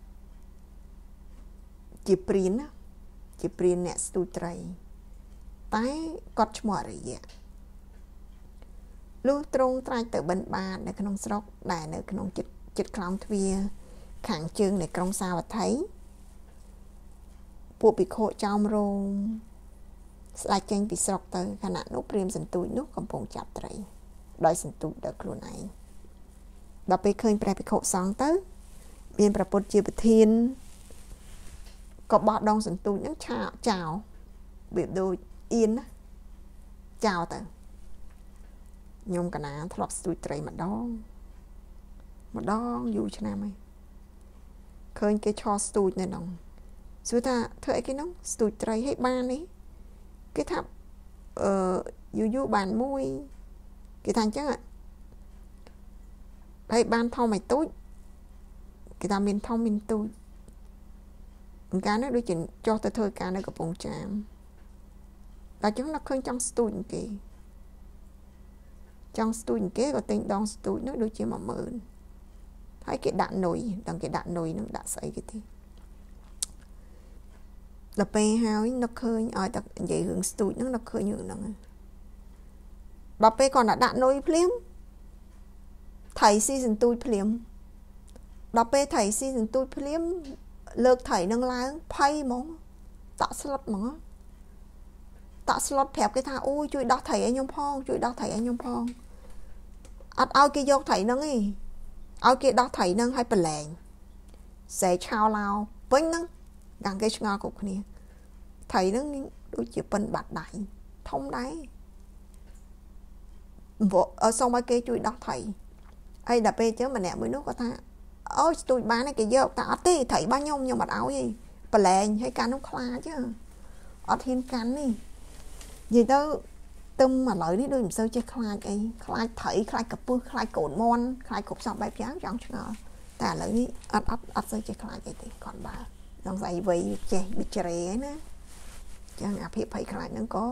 A: ជាព្រានណាជាព្រានអ្នកស្ទូចត្រីតែគាត់ឈ្មោះអរិយៈលុះត្រង់ត្រាច់ទៅបិណ្ឌបាតនៅក្នុងស្រុកដែលនៅក្នុងចិត្តខ្លោងទ្វារខាងជើងនៃក្រុងសាវត្ថីពួកភិក្ខុចោមរោមស្ដេចចេញពីស្រុកទៅខណៈនោះព្រាមសន្ទូចនោះកំពុងចាប់ត្រី ដោយសន្ទូចដល់ខ្លួនឯងដល់ពេលឃើញព្រះភិក្ខុសង្ឃទៅមានព្រះពុទ្ធជាប្រធានក៏បោះដងសន្ទូចហ្នឹងឆាចោលវាដូចអៀនណាចោលទៅខ្ញុំកណាធ្លាប់ស្ទូចត្រីម្ដងយូរឆ្នាំហើយឃើញគេឆោស្ទូចនៅក្នុងសួរថាធ្វើអីគេហ្នឹងស្ទូចត្រីឲ្យបាននេះគេថាយូរបានមួយ គេថាអញ្ចឹងហើយបានធំឲ្យទូចគេថាមានធំមានទូចអង្គការនេះដូចជាចុះទៅធ្វើការនៅកំពង់ចាមតែអញ្ចឹងដល់ឃើញចង់ស្ទូចគេក៏ទិញដងស្ទូចនោះដូចជា 10000 ហើយគេដាក់នុយដល់គេដាក់នុយនឹងដាក់ស្អីគេទេដល់ពេលហើយនឹកឃើញឲ្យតែនិយាយរឿងស្ទូចនឹងនឹកឃើញរឿងហ្នឹង ដល់ពេលគាត់ដាក់នុយភ្លាមថៃស៊ីសន្ទូចភ្លាមដល់ពេលថៃស៊ីសន្ទូចភ្លាមលើកថៃនឹងឡើងភ័យហ្មងតាក់ស្លុតហ្មងតាក់ស្លុតប្រាប់គេថាអូយជួយដោះថៃឲ្យខ្ញុំផងជួយដោះថៃឲ្យខ្ញុំផងអត់ឲ្យគេយកថៃនឹងទេឲ្យគេដោះថៃនឹងឲ្យប្រឡែងសែឆោឡោពេញហ្នឹង ដល់គេឆ្ងល់គ្រប់គ្នាថៃនឹងដូចជាប៉ិនបាត់ដៃធំដែរសុំឲ្យគេជួយដោះថៃហើយដល់ពេលអញ្ចឹងម្នាក់មួយនោះគាត់ថាអូយស្ទូចបានគេយកតែអត់ទេត្រីរបស់ខ្ញុំអត់ឲ្យទេប្រឡែងហើយកាន់នោះខ្លាចអត់ហ៊ានកាន់នេះនិយាយទៅទឹមឥឡូវនេះដូចមិនសូវចេះខ្លាចអីខ្លាចត្រីខ្លាចកពឹសខ្លាចកូនមន់ខ្លាចគ្រប់សពបែបយ៉ាងចង់ឆ្ងល់តែឥឡូវនេះអត់សូវចេះខ្លាចអីទេគាត់បើសង្ស័យវ័យចេះប៊ីច្រេណាចឹងអាភិបភ័យខ្លាចហ្នឹងក៏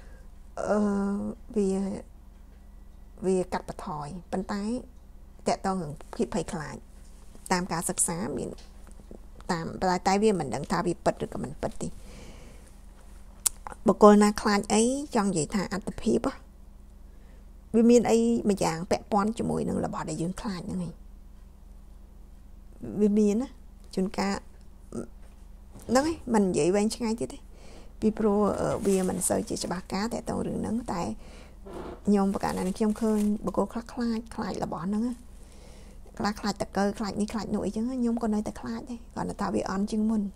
A: វាកាត់បន្ថយប៉ុន្តែតកតងនឹងភិបភ័យខ្លាចតាមការសិក្សាមានតាមតែវាមិនដឹងថាវាពិតឬក៏មិនពិតទេបុគ្គលណាខ្លាចអីចង់និយាយថាអត្តភាពវាមានអីមួយយ៉ាងពាក់ព័ន្ធជាមួយនឹងរបស់ដែលយើងខ្លាចហ្នឹងឯងវាមានណាជួនកាលហ្នឹងឯងមិននិយាយវែងឆ្ងាយទៀតទេពីព្រោះវាមិនសូវជាច្បាស់ការតែតរឿងហ្នឹងតែខ្ញុំប្រកាសណាខ្ញុំឃើញបុគ្គលខ្លះខ្លាចរបស់ហ្នឹងខ្លះខ្លាចតកើខ្លាចនេះខ្លាចនោះអីចឹងខ្ញុំក៏នៅតែខ្លាចដែរគាត់ថាវាអន់ជាងមុន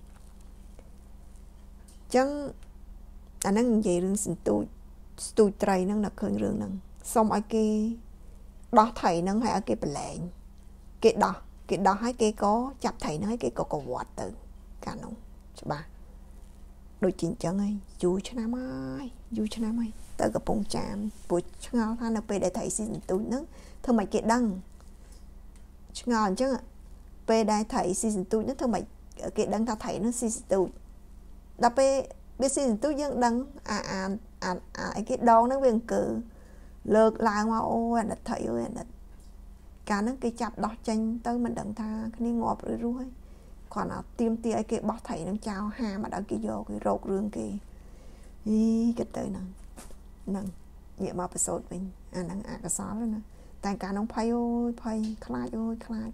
A: ចឹងអាហ្នឹងនិយាយរឿងសន្ទូចស្ទូចត្រីហ្នឹងនៅឃើញរឿងហ្នឹងសុំឲ្យគេដោះត្រីហ្នឹងហើយឲ្យគេប្រឡែងគេដោះហើយគេក៏ចាប់ត្រីហ្នឹងហើយគេក៏កវត្តទៅកាលនោះច្បាស់ដូចជាអញ្ចឹងហើយយូរឆ្នាំហើយទៅកំពង់ចាមពួកឆ្ងល់ថានៅពេលដែលត្រីស៊ីសន្ទូចហ្នឹងធ្វើម៉េចគេដឹងឆ្ងល់អញ្ចឹងពេលដែលត្រីស៊ីសន្ទូចហ្នឹងធ្វើម៉េចគេដឹងថាត្រីហ្នឹងស៊ីសន្ទូចដល់ពេលវាស៊ីសន្ទូចយើងដឹងអីគេដងហ្នឹងវាអង្គើលើកឡើងមកអូអាណិតត្រីអើយអាណិតកាលហ្នឹងគេចាប់ដោះចេញទៅមិនដឹងថាគ្នាងាប់ឬរស់ហើយគាត់អត់ទៀមទាឲ្យគេបោះត្រីហ្នឹងចោលហាមកដល់គេយកគេរោគរឿងគេគិតទៅហ្នឹងងាកមកប្រសូតវិញអាហ្នឹងអកុសលណាតែកាលនោះភ័យអូយភ័យខ្លាចអូយខ្លាច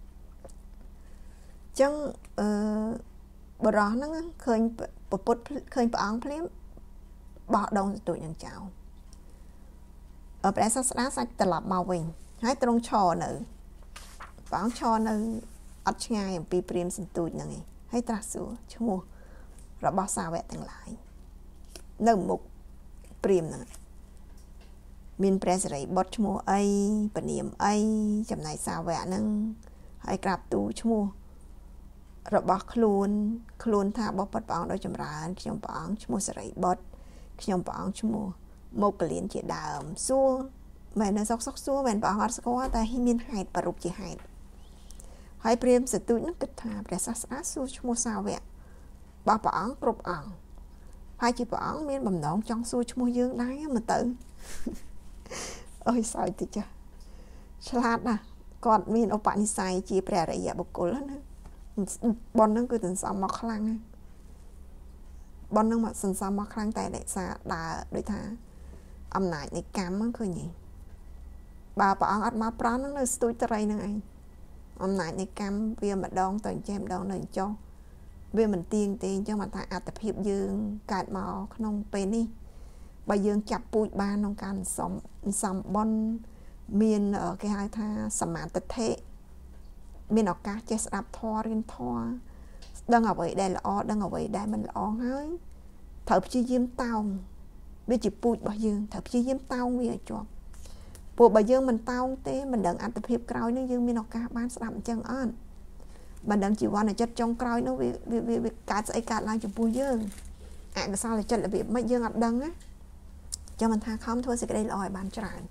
A: ចឹងបរោះហ្នឹងឃើញពុទ្ធឃើញព្រះអង្គភ្លាមបោះដងសន្ទូចនឹងចោលព្រះសាស្តាសាច់ត្រឡប់មកវិញហើយទ្រង់ឈរនៅព្រះអង្គឈរនៅអត់ឆ្ងាយអំពីព្រាមសន្ទូចហ្នឹងឯងហើយត្រាស់សួរឈ្មោះរបស់សាវកទាំងឡាយនៅមុខព្រាមហ្នឹងមានព្រះសិរីបុត្រឈ្មោះអីពនាមអីចំណែកសាវកហ្នឹងហើយក្រាបទូលឈ្មោះរបស់ខ្លួនថាបបិទ្ធព្រះអង្គដោយចម្រើនខ្ញុំព្រះអង្គឈ្មោះសិរីបុត្រខ្ញុំព្រះអង្គឈ្មោះមកកលៀនជាដើមសួរមែននៅសុកសួរមែនព្រះអង្គអត់ស្គាល់តែមានហេតុប្ររូបជាហេតុហើយព្រាមសន្ទូចនឹងគិតថាព្រះសាស្តាសួរឈ្មោះសាវករបស់ព្រះអង្គគ្រប់អង្គហើយជាព្រះអង្គមានបំណងចង់សួរឈ្មោះយើងដែរមើលទៅអើយសើចតិចចាឆ្លាតណាស់គាត់មានឧបនិស្ស័យជាព្រះអរិយបុគ្គលណាប៉ុនហ្នឹងគឺសន្សំមកខ្លាំងប៉ុនហ្នឹងមកសន្សំមកខ្លាំងតែអ្នកសាដើរដូចថាអំណាចនៃកម្មហ្នឹងឃើញទេបើព្រះអង្គអត់មកប្រន់ហ្នឹងនៅស្ទូចត្រីហ្នឹងឯងអំណាចនៃកម្មវាម្ដងទៅចេះម្ដងនៅចុះវាមិនទៀងទេអញ្ចឹងមកថាអត្តភាពយើងកើតមកក្នុងពេលនេះបើយើងចាប់ពូជបានក្នុងការសំបុនមានគេហៅថាសមាទិដ្ឋិមានឱកាសចេះស្ដាប់ធម៌រៀនធម៌ដឹងអ្វីដែលល្អដឹងអ្វីដែលមិនល្អហើយត្រូវព្យាយាមតោងវាជាពូជរបស់យើងត្រូវព្យាយាមតោងវាឲ្យជាប់ព្រោះបើយើងមិនតោងទេមិនដឹងអត្តភាពក្រោយនេះយើងមានឱកាសបានស្ដាប់អញ្ចឹងអត់មិនដឹងជីវ័នចិត្តចុងក្រោយនោះវាកើតស្អីកើតឡើងចំពោះយើងអកុសលចិត្តរបៀបមិនយើងអត់ដឹងណាចាំមិនថាខំធ្វើសេចក្តីល្អឲ្យបានច្រើន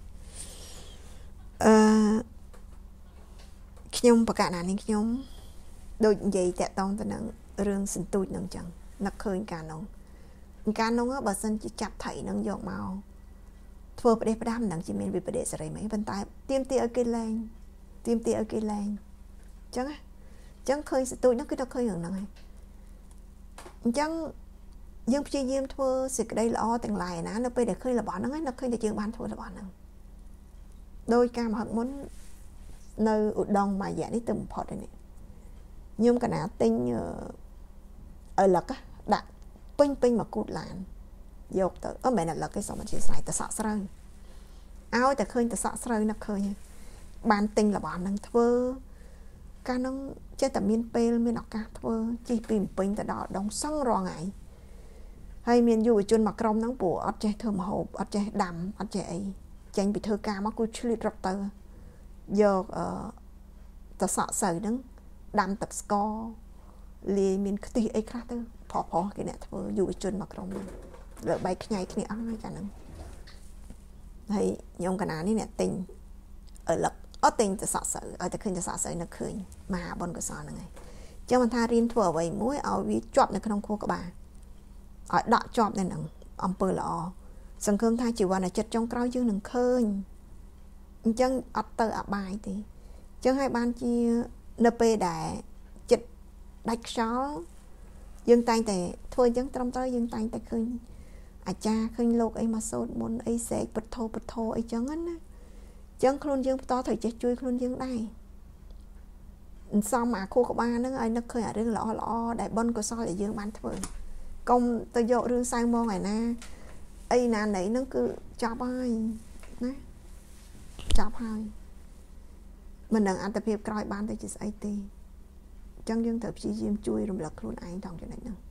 A: ខ្ញុំប្រកាសណានេះខ្ញុំដូចនិយាយតាក់ទងទៅនឹងរឿងសន្ទូចនឹងចឹងនឹកឃើញកាលនោះបើសិនជាចាប់ថៃនឹងយកមកធ្វើប្រទេសផ្ដាំមិនដឹងជាមានវិបត្តិសេរីមិនប៉ុន្តែទៀមទាឲ្យគេលែងចឹងឃើញសន្ទូចនោះគឺទៅឃើញរឿងហ្នឹងហើយអញ្ចឹងយើងព្យាយាមធ្វើសេចក្តីល្អទាំងឡាយណានៅពេលដែលឃើញរបស់ហ្នឹងហើយនឹកឃើញតែយើងបានធ្វើរបស់ហ្នឹងដោយការមហឹកមុននៅឧដុង្គមួយរយៈនេះទៅបំផុតហើយនេះខ្ញុំកណាទិញអលឹកដាក់ពេញមកគូតឡានយកទៅអត់មែនអលឹកទេសូមអធិស្ឋានទៅសក់ស្រូវឲ្យតែឃើញទៅសក់ស្រូវនឹកឃើញបានទិញរបស់ហ្នឹងធ្វើកាលហ្នឹងចេះតែមានពេលមានឱកាសធ្វើជិះពីពេញទៅដល់ដងសឹងរងថ្ងៃហ hay miền du chôn mặc rong nắng bùa ớt che thơm hộp ớt che đầm ớt che ấy chanh bị thơ ca mà cô chli rập tơ giờ ta sợ sợi nắng đầm tập score li miền cái ấy khác tư phò cái này thôi du chôn mặc rong rồi bay nhảy cái này cả nắng hay nhung cái nào nè tình ở lập ở tình ta sợ sợi ở ta khơi ta sợ sợi nó khơi mà bon cái sò này cho mình tha riêng thua vậy muối ở vi chọp này không khô các bà ở đọ chọp này nè ông pơ lọ sân khương tha chỉ vào là chật trong cao dương nâng khơi chân ở tờ ở bài thì chân hai ban chia np để chật đạch xó dương tay để thôi chân trong tới dương tay tại khơi cha khơi lục ấy mà sốt muốn ấy sẽ bật thô ấy chân á chân khôn dương to thời chết chui khôn dương đây xong mà khu của ba nó ai nó khơi ở rừng lọ đại bon của soi để dương bán thôi công tôi dội rương sang mong ngày na ấy nà nấy nó cứ chọc ai nè chọc hai mình đang ăn tập hiệp coi bán tới chỉ ấy tì chân dương tập chỉ dương chui rùng lật luôn anh thằng cho này nè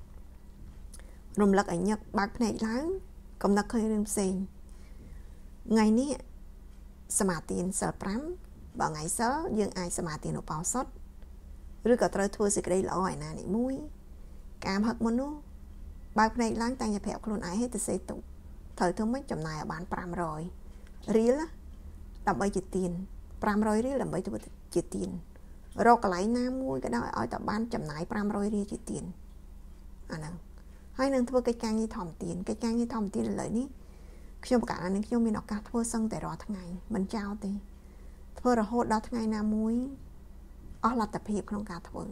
A: rùng lật ảnh nhật bạc này láng công đặc khơi rừng xìn ngày ní sma tiền sợ prám bảo ngày sớ dương ai sma tiền nộp bao sót rồi cả trời thua dịch đây là hỏi nà này mũi cam hất muốn nó bạc này láng tay nhập hẹp luôn ai hết từ xây tụ thời thương mấy chậm này ở bán pram rồi riêng á làm bây chỉ tiền pram rồi riêng làm bây chỉ tiền rồi cả lại nam mũi cái đó ở tập bán chậm này pram rồi riêng chỉ tiền à nào hai lần thua cái trang như thòm tiền là lợi ní khi mà cả nên khi mình đọc cả thua sân tại đó thằng ngày mình trao thì thua rồi hốt đó thằng ngày nam mũi ở là tập hiệp không cả thua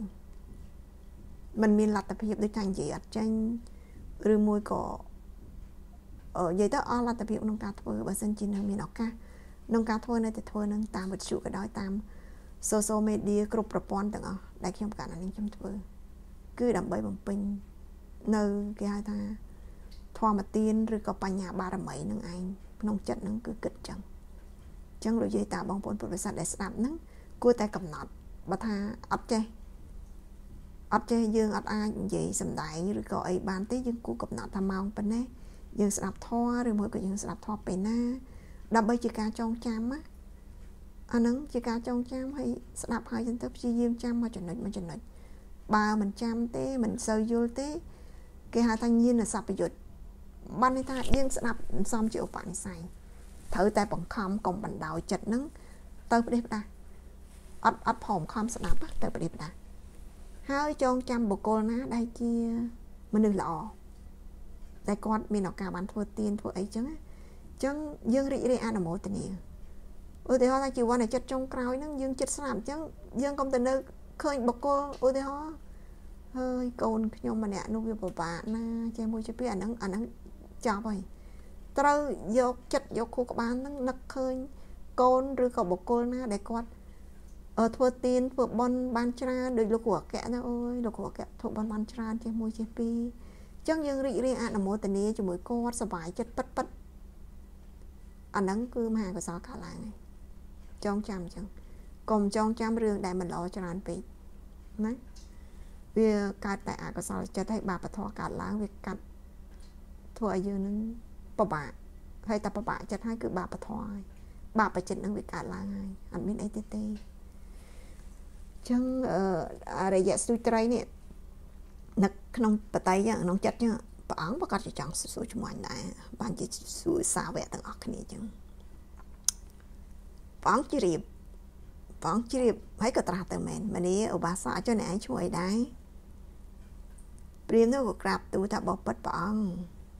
A: mình là tập hiệp để thành gì ở trên rồi môi cỏ ở vậy đó ở là tập hiệp nông ca thua và dân chín mình đọc ca nông ca thua này thì thua nông tam một sự cái đó tam social media group propon từng ở đại khi cả là nên chấm thua cứ đầm bấy bằng pin nơi cái hai ta thoa mà tiên rồi có ba nhà ba là mấy nông anh nông chất nông cứ kịch chẳng rồi dây ta bong bồn bột sạch để sạch nắng cua tay cầm nọt bà tha ấp che dương ấp ai vậy sầm đại rồi có ấy bán tí dương cua cặp nọt tham mong bên đấy dương sạch thoa rồi mỗi cái dương sạch thoa bên na đập bay chỉ cá trong cham á anh nắng chỉ cá trong cham hay sạch hai dân tấp chi dương cham mà chuẩn nịch ba mình cham té mình sơi vô té cái hai thanh niên là sập bị giật ban này ta dương sạch xong chịu phản xài thử tay bằng khom cùng bằng đầu chật nắng tới đây ta ấp hòm khom sạch tới đây ta hai chọn trăm bộ cô ná đây kia mình đừng lọ đây con mình nó cả bán thua tiền thua ấy chẳng dương rị đi ăn ở mỗi tình yêu thì họ ta chịu qua này chất trong cào nó dương chất làm chẳng dương công tình nơi khơi bọc cô thì họ hơi cồn nhưng mà nè nuôi với bà na chơi mua cho biết anh nó cho vậy tao vô chất vô khu của bạn nó nặc khơi cồn rồi có bọc cô na để con ở thua tiền thua bon ban tra được lục của kẻ nó ơi lục của kẻ thua bon ban tra chơi mua chơi pi chẳng dương rị ăn ở mỗi tình yêu cho mỗi cô sờ vải chất bất anh đắng cứ mà có sao cả làng này trong trăm chẳng cùng trong trăm rương đại mình lo cho anh bị đấy vì cắt tại có sao cho thấy bà thọ cả láng việc cắt thua ở dưới nó bà bạ hay ta bà bạ cho thấy cứ bà thọ bà chỉnh năng việc cả làng này anh biết ấy tê chẳng ở đây giờ suy trai nè nè không bà tay chứ nông chất chứ bà ống bà cắt cho chẳng sủi cho mọi này bạn chỉ sủi sao vậy từng óc này chứ bóng chỉ riệp thấy cái trà từ mình đi ở bà xã cho nãy chuối đấy riêng nó của crab tôi ta bọc bất bóng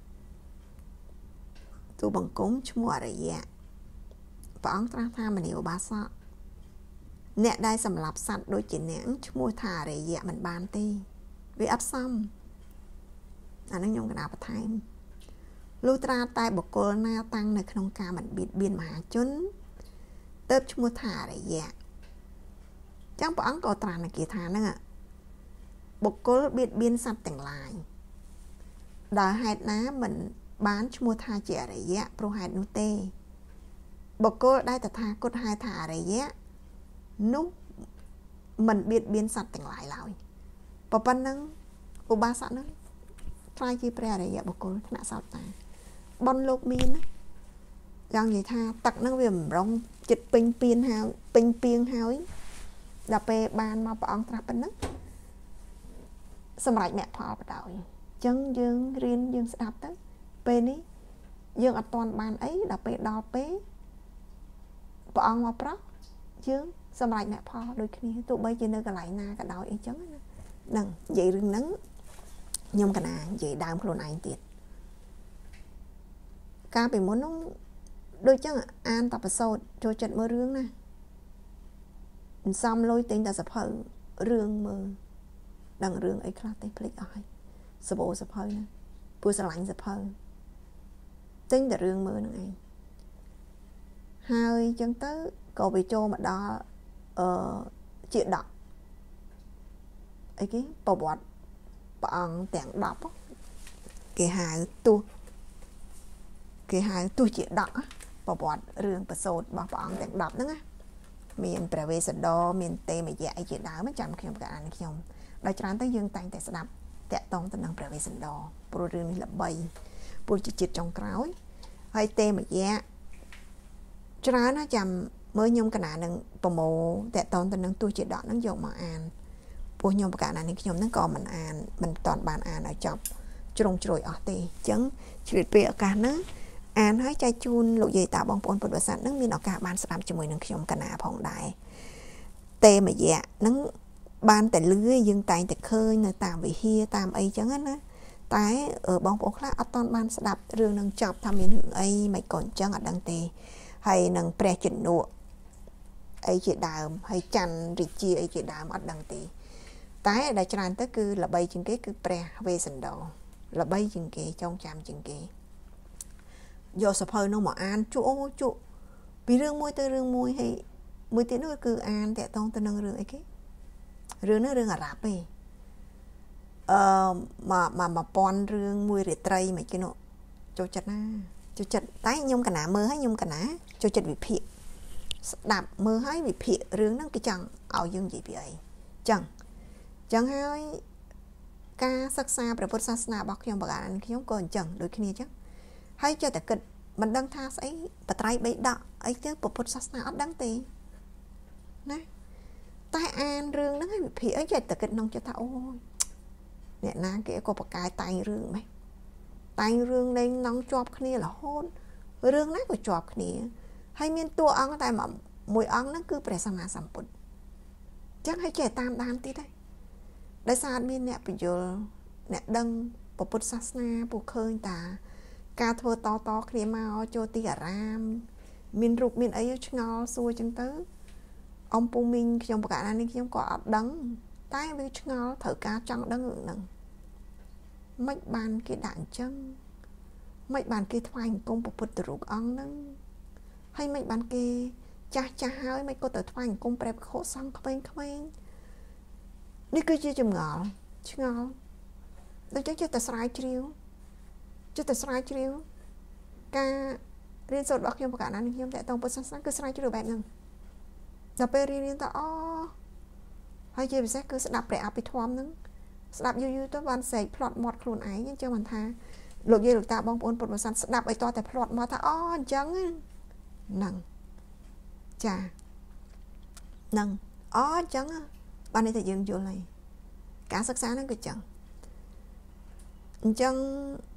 A: tôi bằng cúng chung ở đây vậy bóng trà tha mình ở bà xã nè đây sầm lạp sạch đôi chỉ nén chung thà để vậy mình bàn ti vì ấp xong anh nó nhung cái nào thay lưu tra tay bọc cô na tăng này không ca mình bị biên mà chốn tớp chung thà để dạ chẳng bỏ ấn có tràn này kỳ thà nữa bọc cô biết biên sắp tỉnh lại đòi hạt ná mình bán chung thà trẻ để dạ pro hạt nô tê bọc cô đây ta thà cốt hai thà để dạ nút mình biết biên sắp tỉnh lại rồi bà bắn nâng ô ba sẵn nữa ថ្លៃជាព្រះអរិយបុគ្គលថ្នាក់សោតាបនលោកមានណាយ៉ាងនិយាយថាទឹកហ្នឹងវាបំរុងចិត្តពេញពៀនហើយពេញពីងហើយដល់ពេលបានមកព្រះអង្គត្រាស់ប៉ុណ្ណឹងសម្រាប់មគ្គផលបដោយអញ្ចឹងយើងរៀនយើងស្ដាប់ទៅពេលនេះយើងអត់ទាន់បានអីដល់ពេលដល់ពេលព្រះអង្គមកប្រោះយើងសម្រាប់មគ្គផលដូចគ្នាទោះបីជានៅកន្លែងណាក៏ដោយអីចឹងណាហ្នឹងនិយាយរឿងហ្នឹងខ្ញុំកណានិយាយដើមខ្លួនឯងទៀតកាលពីមុននោះដូចចឹងអានតបសោតចូលចិត្តមើលរឿងណាសំលុយទិញតែសភៅរឿងមើលដឹងរឿងអីខ្លះទេភ្លេចអស់ហើយសបោសភៅណាពូស្រឡាញ់សភៅទិញតែរឿងមើលហ្នឹងឯងហើយចឹងទៅក៏វាចូលមកដល់ជាដកអីគេប្រវត្តិព្រះអង្គទាំង10គេហៅទោះជាដកប្រវត្តិរឿងប្រសូតរបស់ព្រះអង្គទាំង10ហ្នឹងណាមានព្រះវេស្សន្តរមានទេមយៈអីជាដើមចាំខ្ញុំក៏អានខ្ញុំដល់ច្រើនទៅយើងតែងតែស្ដាប់តាក់ទងទៅនឹងព្រះវេស្សន្តរព្រោះរឿងនេះល្បីពលជាជាតិចុងក្រោយហើយទេមយៈច្រើនណាចាំមើលខ្ញុំកណានឹងប្រមូលតាក់ទងទៅនឹងទោះជាដកហ្នឹងយកមកអានពួកខ្ញុំប្រកាសណានេះខ្ញុំហ្នឹងក៏មិនអានមិនតាន់បានអានឲ្យចប់ជ្រុងជ្រោយអស់ទេអញ្ចឹងជ្រាបពេលឱកាសហ្នឹងអានហើយចែកជូនលោកយាយតាបងប្អូនពុទ្ធបរិស័ទនឹងមានឱកាសបានស្ដាប់ជាមួយនឹងខ្ញុំកណាផងដែរទេមយៈនឹងបានតែលឺយើងតែងតែឃើញនៅតាមវិហារតាមអីចឹងណាតែបងប្អូនខ្លះអត់ទាន់បានស្ដាប់រឿងនឹងចប់ថាមានរឿងអីមិនក៏អញ្ចឹងអត់ដឹងទេហើយនឹងព្រះជនុអីជាដើមហើយច័ន្ទរាជាអីជាដើមអត់ដឹងទេតែដែលច្រើនទៅគឺល្បីជាងគេគឺព្រះវេស្សន្តរល្បីជាងគេចងចាំជាងគេយកសភៅនោះមកអានជក់ពីរឿងមួយទៅរឿងមួយហើយមួយទៀតនោះគឺអានតាក់ទងទៅនឹងរឿងអីគេរឿងនេះរឿងអារ៉ាប់ទេមក1000រឿងមួយរាត្រីមិនគេនោះចូលចិត្តណាចូលចិត្តតែខ្ញុំកណាមើលហើយខ្ញុំកណាចូលចិត្តវិភាគស្ដាប់មើលហើយវិភាគរឿងហ្នឹងគេចង់ឲ្យយើងនិយាយពីអីចឹងហើយការសិក្សាព្រះពុទ្ធសាសនារបស់ខ្ញុំបកានខ្ញុំក៏អញ្ចឹងដូចគ្នាចឹងហើយចេះតែគិតមិនដឹងថាស្អីបត្រៃបីដកអីទៅពុទ្ធសាសនាអត់ដឹងទេណាតែអានរឿងហ្នឹងឲ្យវិភាគអីចេះតែគិតក្នុងចិត្តថាអូយអ្នកណាគេក៏បកកាយតែងរឿងម៉េចតែងរឿងនៃនងជាប់គ្នារហូតរឿងណាក៏ជាប់គ្នាហើយមានតួអង្គតែមួយអង្គហ្នឹងគឺព្រះសម្មាសម្ពុទ្ធចឹងឲ្យចេះតាមដានទៀតដែរដោយសារមានអ្នកបញ្យលអ្នកដឹងពុទ្ធសាសនាពួកឃើញតាការធ្វើតគ្នាមកចូលទីអារាមមានរូបមានអីឆ្ងល់សួរចឹងទៅអំពូមីងខ្ញុំប្រកាសណានេះខ្ញុំក៏អត់ដឹងតែវាឆ្ងល់ត្រូវការចង់ដឹងរឿងហ្នឹងមិនបានគេដាក់អញ្ចឹងមិនបានគេថ្វាយអង្គមពុទ្ធរូបអង្គហ្នឹងហើយមិនបានគេចាស់ហើយមិនក៏ទៅថ្វាយអង្គមព្រះភិក្ខុសង្ឃក្មេងនេះគឺជាចម្ងល់ឆ្ងល់ដូចចឹងចេះតែស្រាវជ្រាវការរៀនសូត្ររបស់ខ្ញុំប្រកាសណានេះខ្ញុំតាក់ទងពុទ្ធសាសនាគឺស្រាវជ្រាវបែបហ្នឹងដល់ពេលរៀនទៅហើយជាពិសេសគឺស្ដាប់ព្រះអភិធម្មហ្នឹងស្ដាប់យូរទៅបានសេកផ្លត់មាត់ខ្លួនឯងអញ្ចឹងបានថាលោកយាយលោកតាបងប្អូនពុទ្ធបរិស័ទស្ដាប់ឲ្យតតែផ្លត់មកថាអញ្ចឹងហ្នឹងចាហ្នឹងអញ្ចឹងបាននេះតែយើងយល់ហើយការសិក្សាហ្នឹងគឺចឹងអញ្ចឹង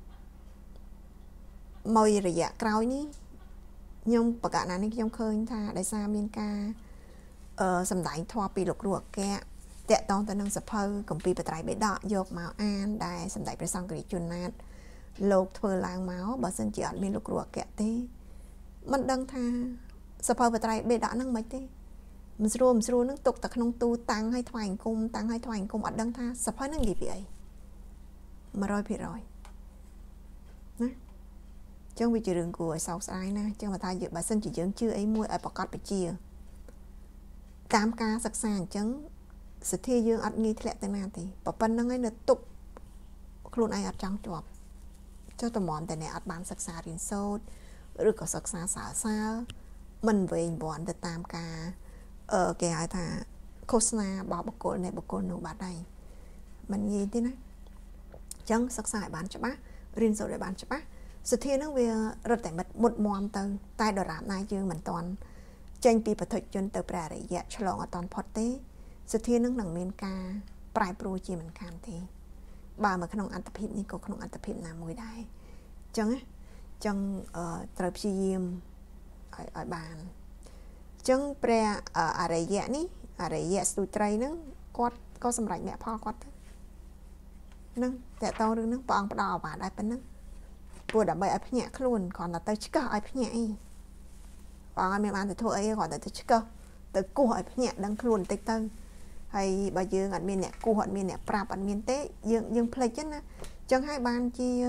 A: មួយរយៈក្រោយនេះខ្ញុំប្រកាសណានេះខ្ញុំឃើញថាដោយសារមានការសម្ដែងធម៌ពីលោកគ្រូអគ្គតាក់ទងទៅនឹងសភៅគម្ពីរបត្រៃបិដកយកមកអានដែលសម្ដេចព្រះសង្ឃរាជជនណាតលោកធ្វើឡើងមកបើសិនជាអត់មានលោកគ្រូអគ្គទេមិនដឹងថាសភៅបត្រៃបិដកហ្នឹងមិនទេមិនស្រួលហ្នឹងទុកតែក្នុងទូតាំងឲ្យថ្វាយអង្គមអត់ដឹងថាសភៅហ្នឹងនិយាយពីអី 100% ណាចឹងវាជារឿងគួរឲ្យសោកស្ដាយណាចឹងបើថាយើងបើសិនជាយើងជឿអីមួយឲ្យប្រកាសបជាតាមការសិក្សាអញ្ចឹងសទ្ធាយើងអត់ងាយធ្លាក់ទៅណាទេប៉ុណ្្នឹងឯងនៅទុកខ្លួនឯងអត់ចង់ជាប់ចុះតម្រាំតែអ្នកអត់បានសិក្សារៀនសូត្រឬក៏សិក្សាសើមិនវែងវាន់ទៅតាមការគេហៅថាឃោសនារបស់បុគ្គលនៃបុគ្គលនោះបាត់ហើយមិនងាយទេណា chẳng sắc sai bán cho bác riêng rồi để bán cho bác sự thiên nó về rất tại mật một mòn từ tai đỏ rạp này chứ mình toàn tranh pi bật thực chân từ bà để dạ cho lòng ở toàn phật tế sự thiên nó nặng miền ca prai pro chi mình can thì bà mà không ăn tập hiệp này có không ăn tập hiệp nào mùi đài chẳng á chẳng tập chi ở bàn chẳng pre ở đây dạ ní ở đây dạ tụi trai nó có xâm rạch mẹ pho quát nâng tại tao đừng nâng bong đỏ và đại bên nâng vừa đã bay ở phía nhẹ luôn còn là tao chỉ có ở phía nhẹ còn anh em ăn thì thôi ấy còn là tao chỉ có tao cua ở phía nhẹ đang luôn tao tao hay bà dương ăn miên nhẹ cua ăn miên nhẹ prap ăn miên tế dương play chứ nè chẳng hai ban chi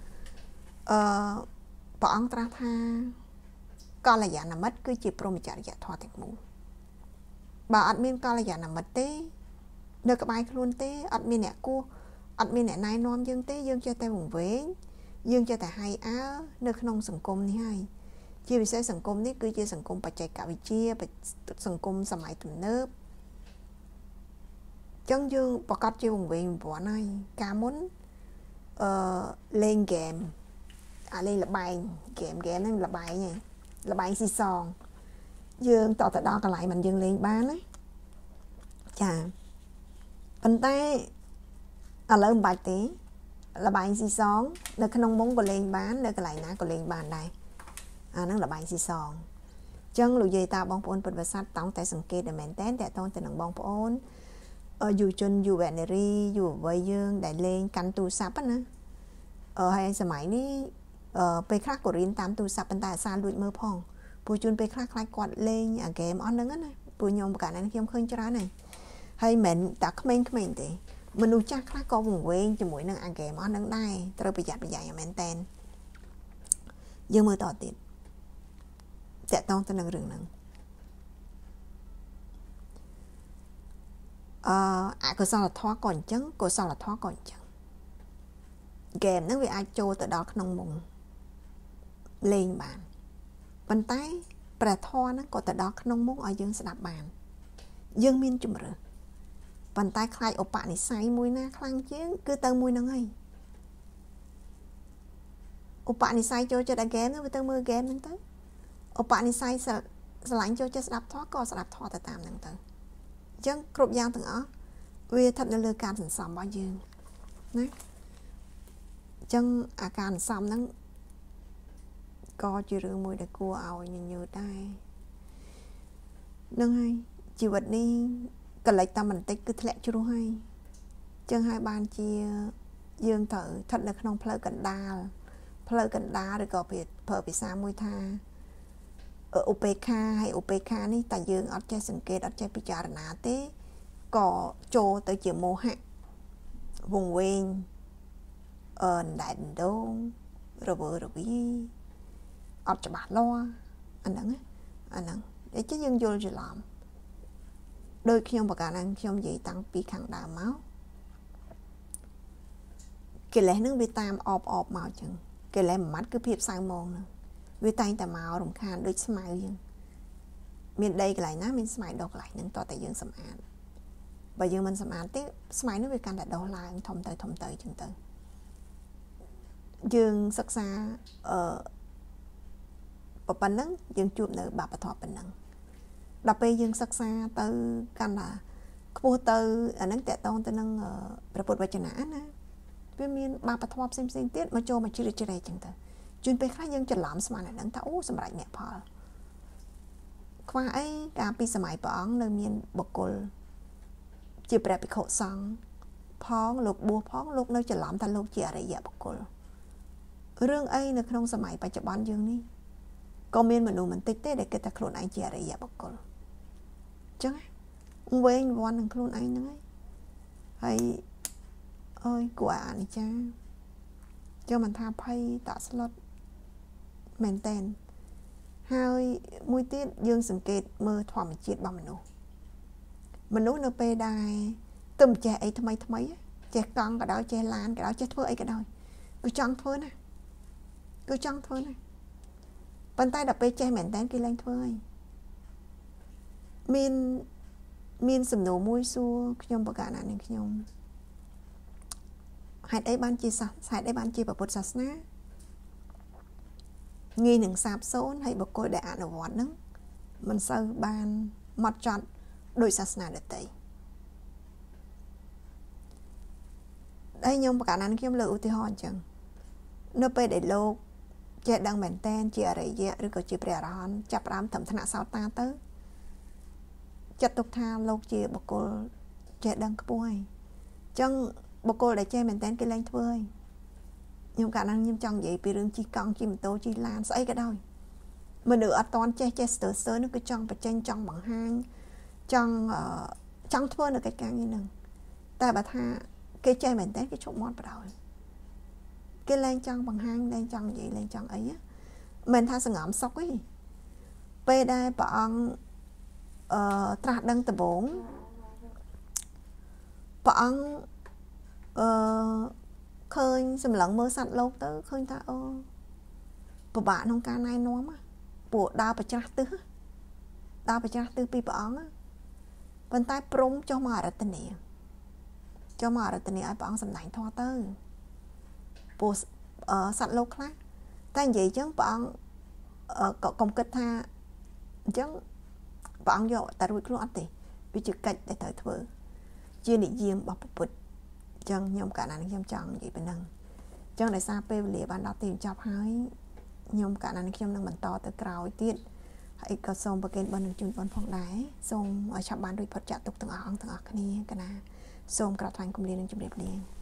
A: bong tra tha con là giả nằm mất cứ chỉ pro một chả giả thoa thành mũ bà ăn miên con là giả nằm mất tế nơi các bài luôn tế ăn miên nhẹ cua ăn miên nhẹ nai non dương tế dương cho tay vùng vế dương cho tay hai á nơi không sừng cung như hay chia vì sẽ sừng cung ní cứ chia sừng cung bà chạy cả vì chia bà sừng cung sầm mãi tụm nớp chân dương bà cắt chia vùng vế bỏ này cả muốn lên game lên là bài game nên là bài này là bài xì sòn dương tỏ tại đó còn lại mình dương lên bán ấy chà bên tay lớn bài tí là bài xì sòn nơi không muốn có lên bán nơi cái lại ná có lên bàn này nó là bài xì sòn chân lùi dây ta bong phôn bật vật sát tông tại sừng kê để mẹn tén tại tôn tại nằng bong phôn dù chân dù vẹn ri dù với dương đại lên cắn tu sắp á nữa hay sớm máy ní pe khác của riêng tám tu sắp bên tai xa lùi mơ phong bùi chun pe khác lại quạt lên à game on đứng á này bùi nhom cả này không khơi cho ra này hay mình đã comment thì mình nuôi chắc khác có vùng quê cho mỗi năng ăn game on đứng đây tôi bây giờ mẹn tên dương mơ tỏ tiền sẽ tôn tôi năng rừng năng cô sao là thoát còn chấn cô sao là thoát còn chấn game nó vì ai trôi từ đó không mùng lên bàn bàn tay bà thoa nó có từ đó không muốn ở dương sẽ đạp bàn dương miên chùm rồi bàn tay khai ổ bạn này say mùi na khăn chứ cứ tơ mùi năng ấy ổ bạn này say cho đã game nó với tơ mưa game năng tới ổ bạn này say sợ lạnh cho đạp thoát có sẽ đạp thoát từ tam năng tới chân cột giang từng ó vì thật là lừa can thành sầm bao nhiêu đấy chân can sầm nó co chưa rửa mùi để cua ảo như đây nâng hay chỉ vật đi cần lấy ta mình tích cứ lẹ chưa hay chân hai ban chia dương thở thật là không phơi cận đa rồi có việc phở bị xa mùi tha ở OPK hay OPK ní tại dương ở trên sừng kê ở trên pichar ná tế có trô tới chiều mô hạ vùng quên đại đỉnh đông rồi vừa rồi bí ở cho bà lo anh nắng để chứ dương vô rồi làm đôi khi ông bà cả năng khi ông gì tăng pi khẳng đà máu cái lẽ nước bị tam ọp màu chừng cái lẽ mắt cứ phiệp sang môn nữa vì tay ta màu đồng khan đôi smile dương miền đây cái lại ná miền smile đọc lại những to tại dương sầm án và dương mình sầm án tiếp smile nó về can đã đo lại thông tới chừng tới dương sắc xa ở bên nắng dương chuột nữa bà thọ bên nắng đập bây dương sắc xa tới can là cô tới ở nắng tẹt tôn tới nắngประปุวจนะนะvới miền bà thọ xem tiết mà cho mà chưa đây chừng tới chuyênไปkhácยังจะหลอมสมัยนั้นถ้าโอ้สมัยเนี่ยพอคว้าไอ้การปีสมัยป้องเลยมีบกลจีบแบบไปโขซองพ้องลูกบัวพ้องลูกnơiจะหลอมแต่ลูกจีอะไรอย่าบกลเรื่องไอ้ในក្នុងสมัยปัจจุบันยังนี่ก็มีมันดูมันติดเต้để cái taខ្លួនឯងជាអរិយបុគ្គលចឹងវែងវ័ននឹងខ្លួនឯងហ្នឹងហើយអើយគួរអានេះចាcho mình tha pay tạ slot mền tên hai mũi tiết dương sừng kệt mơ thỏa mình chết bằng mình nói nó pe đài tùm trẻ ấy thay mấy trẻ con cái đó trẻ lan cái đó trẻ thưa ấy cái đó cứ chọn thôi nè bàn tay đập pe trẻ mền tên kia lên thôi min sầm nổ mũi xua nhom bạc cả này nhom hãy đấy ban chi bảo bột sạch ná nghi nừng sạp xôn hay bọc côi đại ở vọt nâng mình sơ ban mặt chọn đôi sạch ná được tây đây nhưng mà cả năng kiếm lưu thì hòn chẳng nó bê để lô chế đăng mẹn tên chị ở đây rồi có chị bè hòn chạp rám thẩm thân sao ta tới chất tục tha lô chị bọc cô chế đăng cái bùi chẳng bọc cô để chế mẹn tên cái lên thôi nhưng cả năng nhưng trong vậy vì rừng chi con chi mình tô chi lan xây cái đôi mình được ở toàn chế sơ nó cái trong và trên trong bằng hang trong thôi là cái càng như nâng ta bà tha cái chơi mình tới cái chỗ món bắt đầu cái lên trong bằng hang lên trong vậy lên trong ấy á mình tha sẽ ngậm sốc ấy về đây bọn tra đăng từ 4 bọn khơi xâm lẫn mơ sạch lâu tới khơi ta của bạn không ca này nó mà bộ đào bà chát tư pi bọn á bên tay prong cho mà rạch tình ai bọn xâm đánh thoa tư bộ sạch lâu khác ta vậy chứ bọn công kết tha chứ bọn vô ta rủi luôn thì vì chữ cách để thời thử chia định diêm bọc bụt chân nhom cả năng nhom chọn vậy bên nâng chân để xa pe lìa ban đó tìm chọc hai nhom cả năng nhom nâng mình to tới cào tiết hãy có xong và kênh bên chung bên phong đáy xong ở trong ban đôi phật chặt tục từng ở cái này cái nào xong cả thành cùng liên chung đẹp liền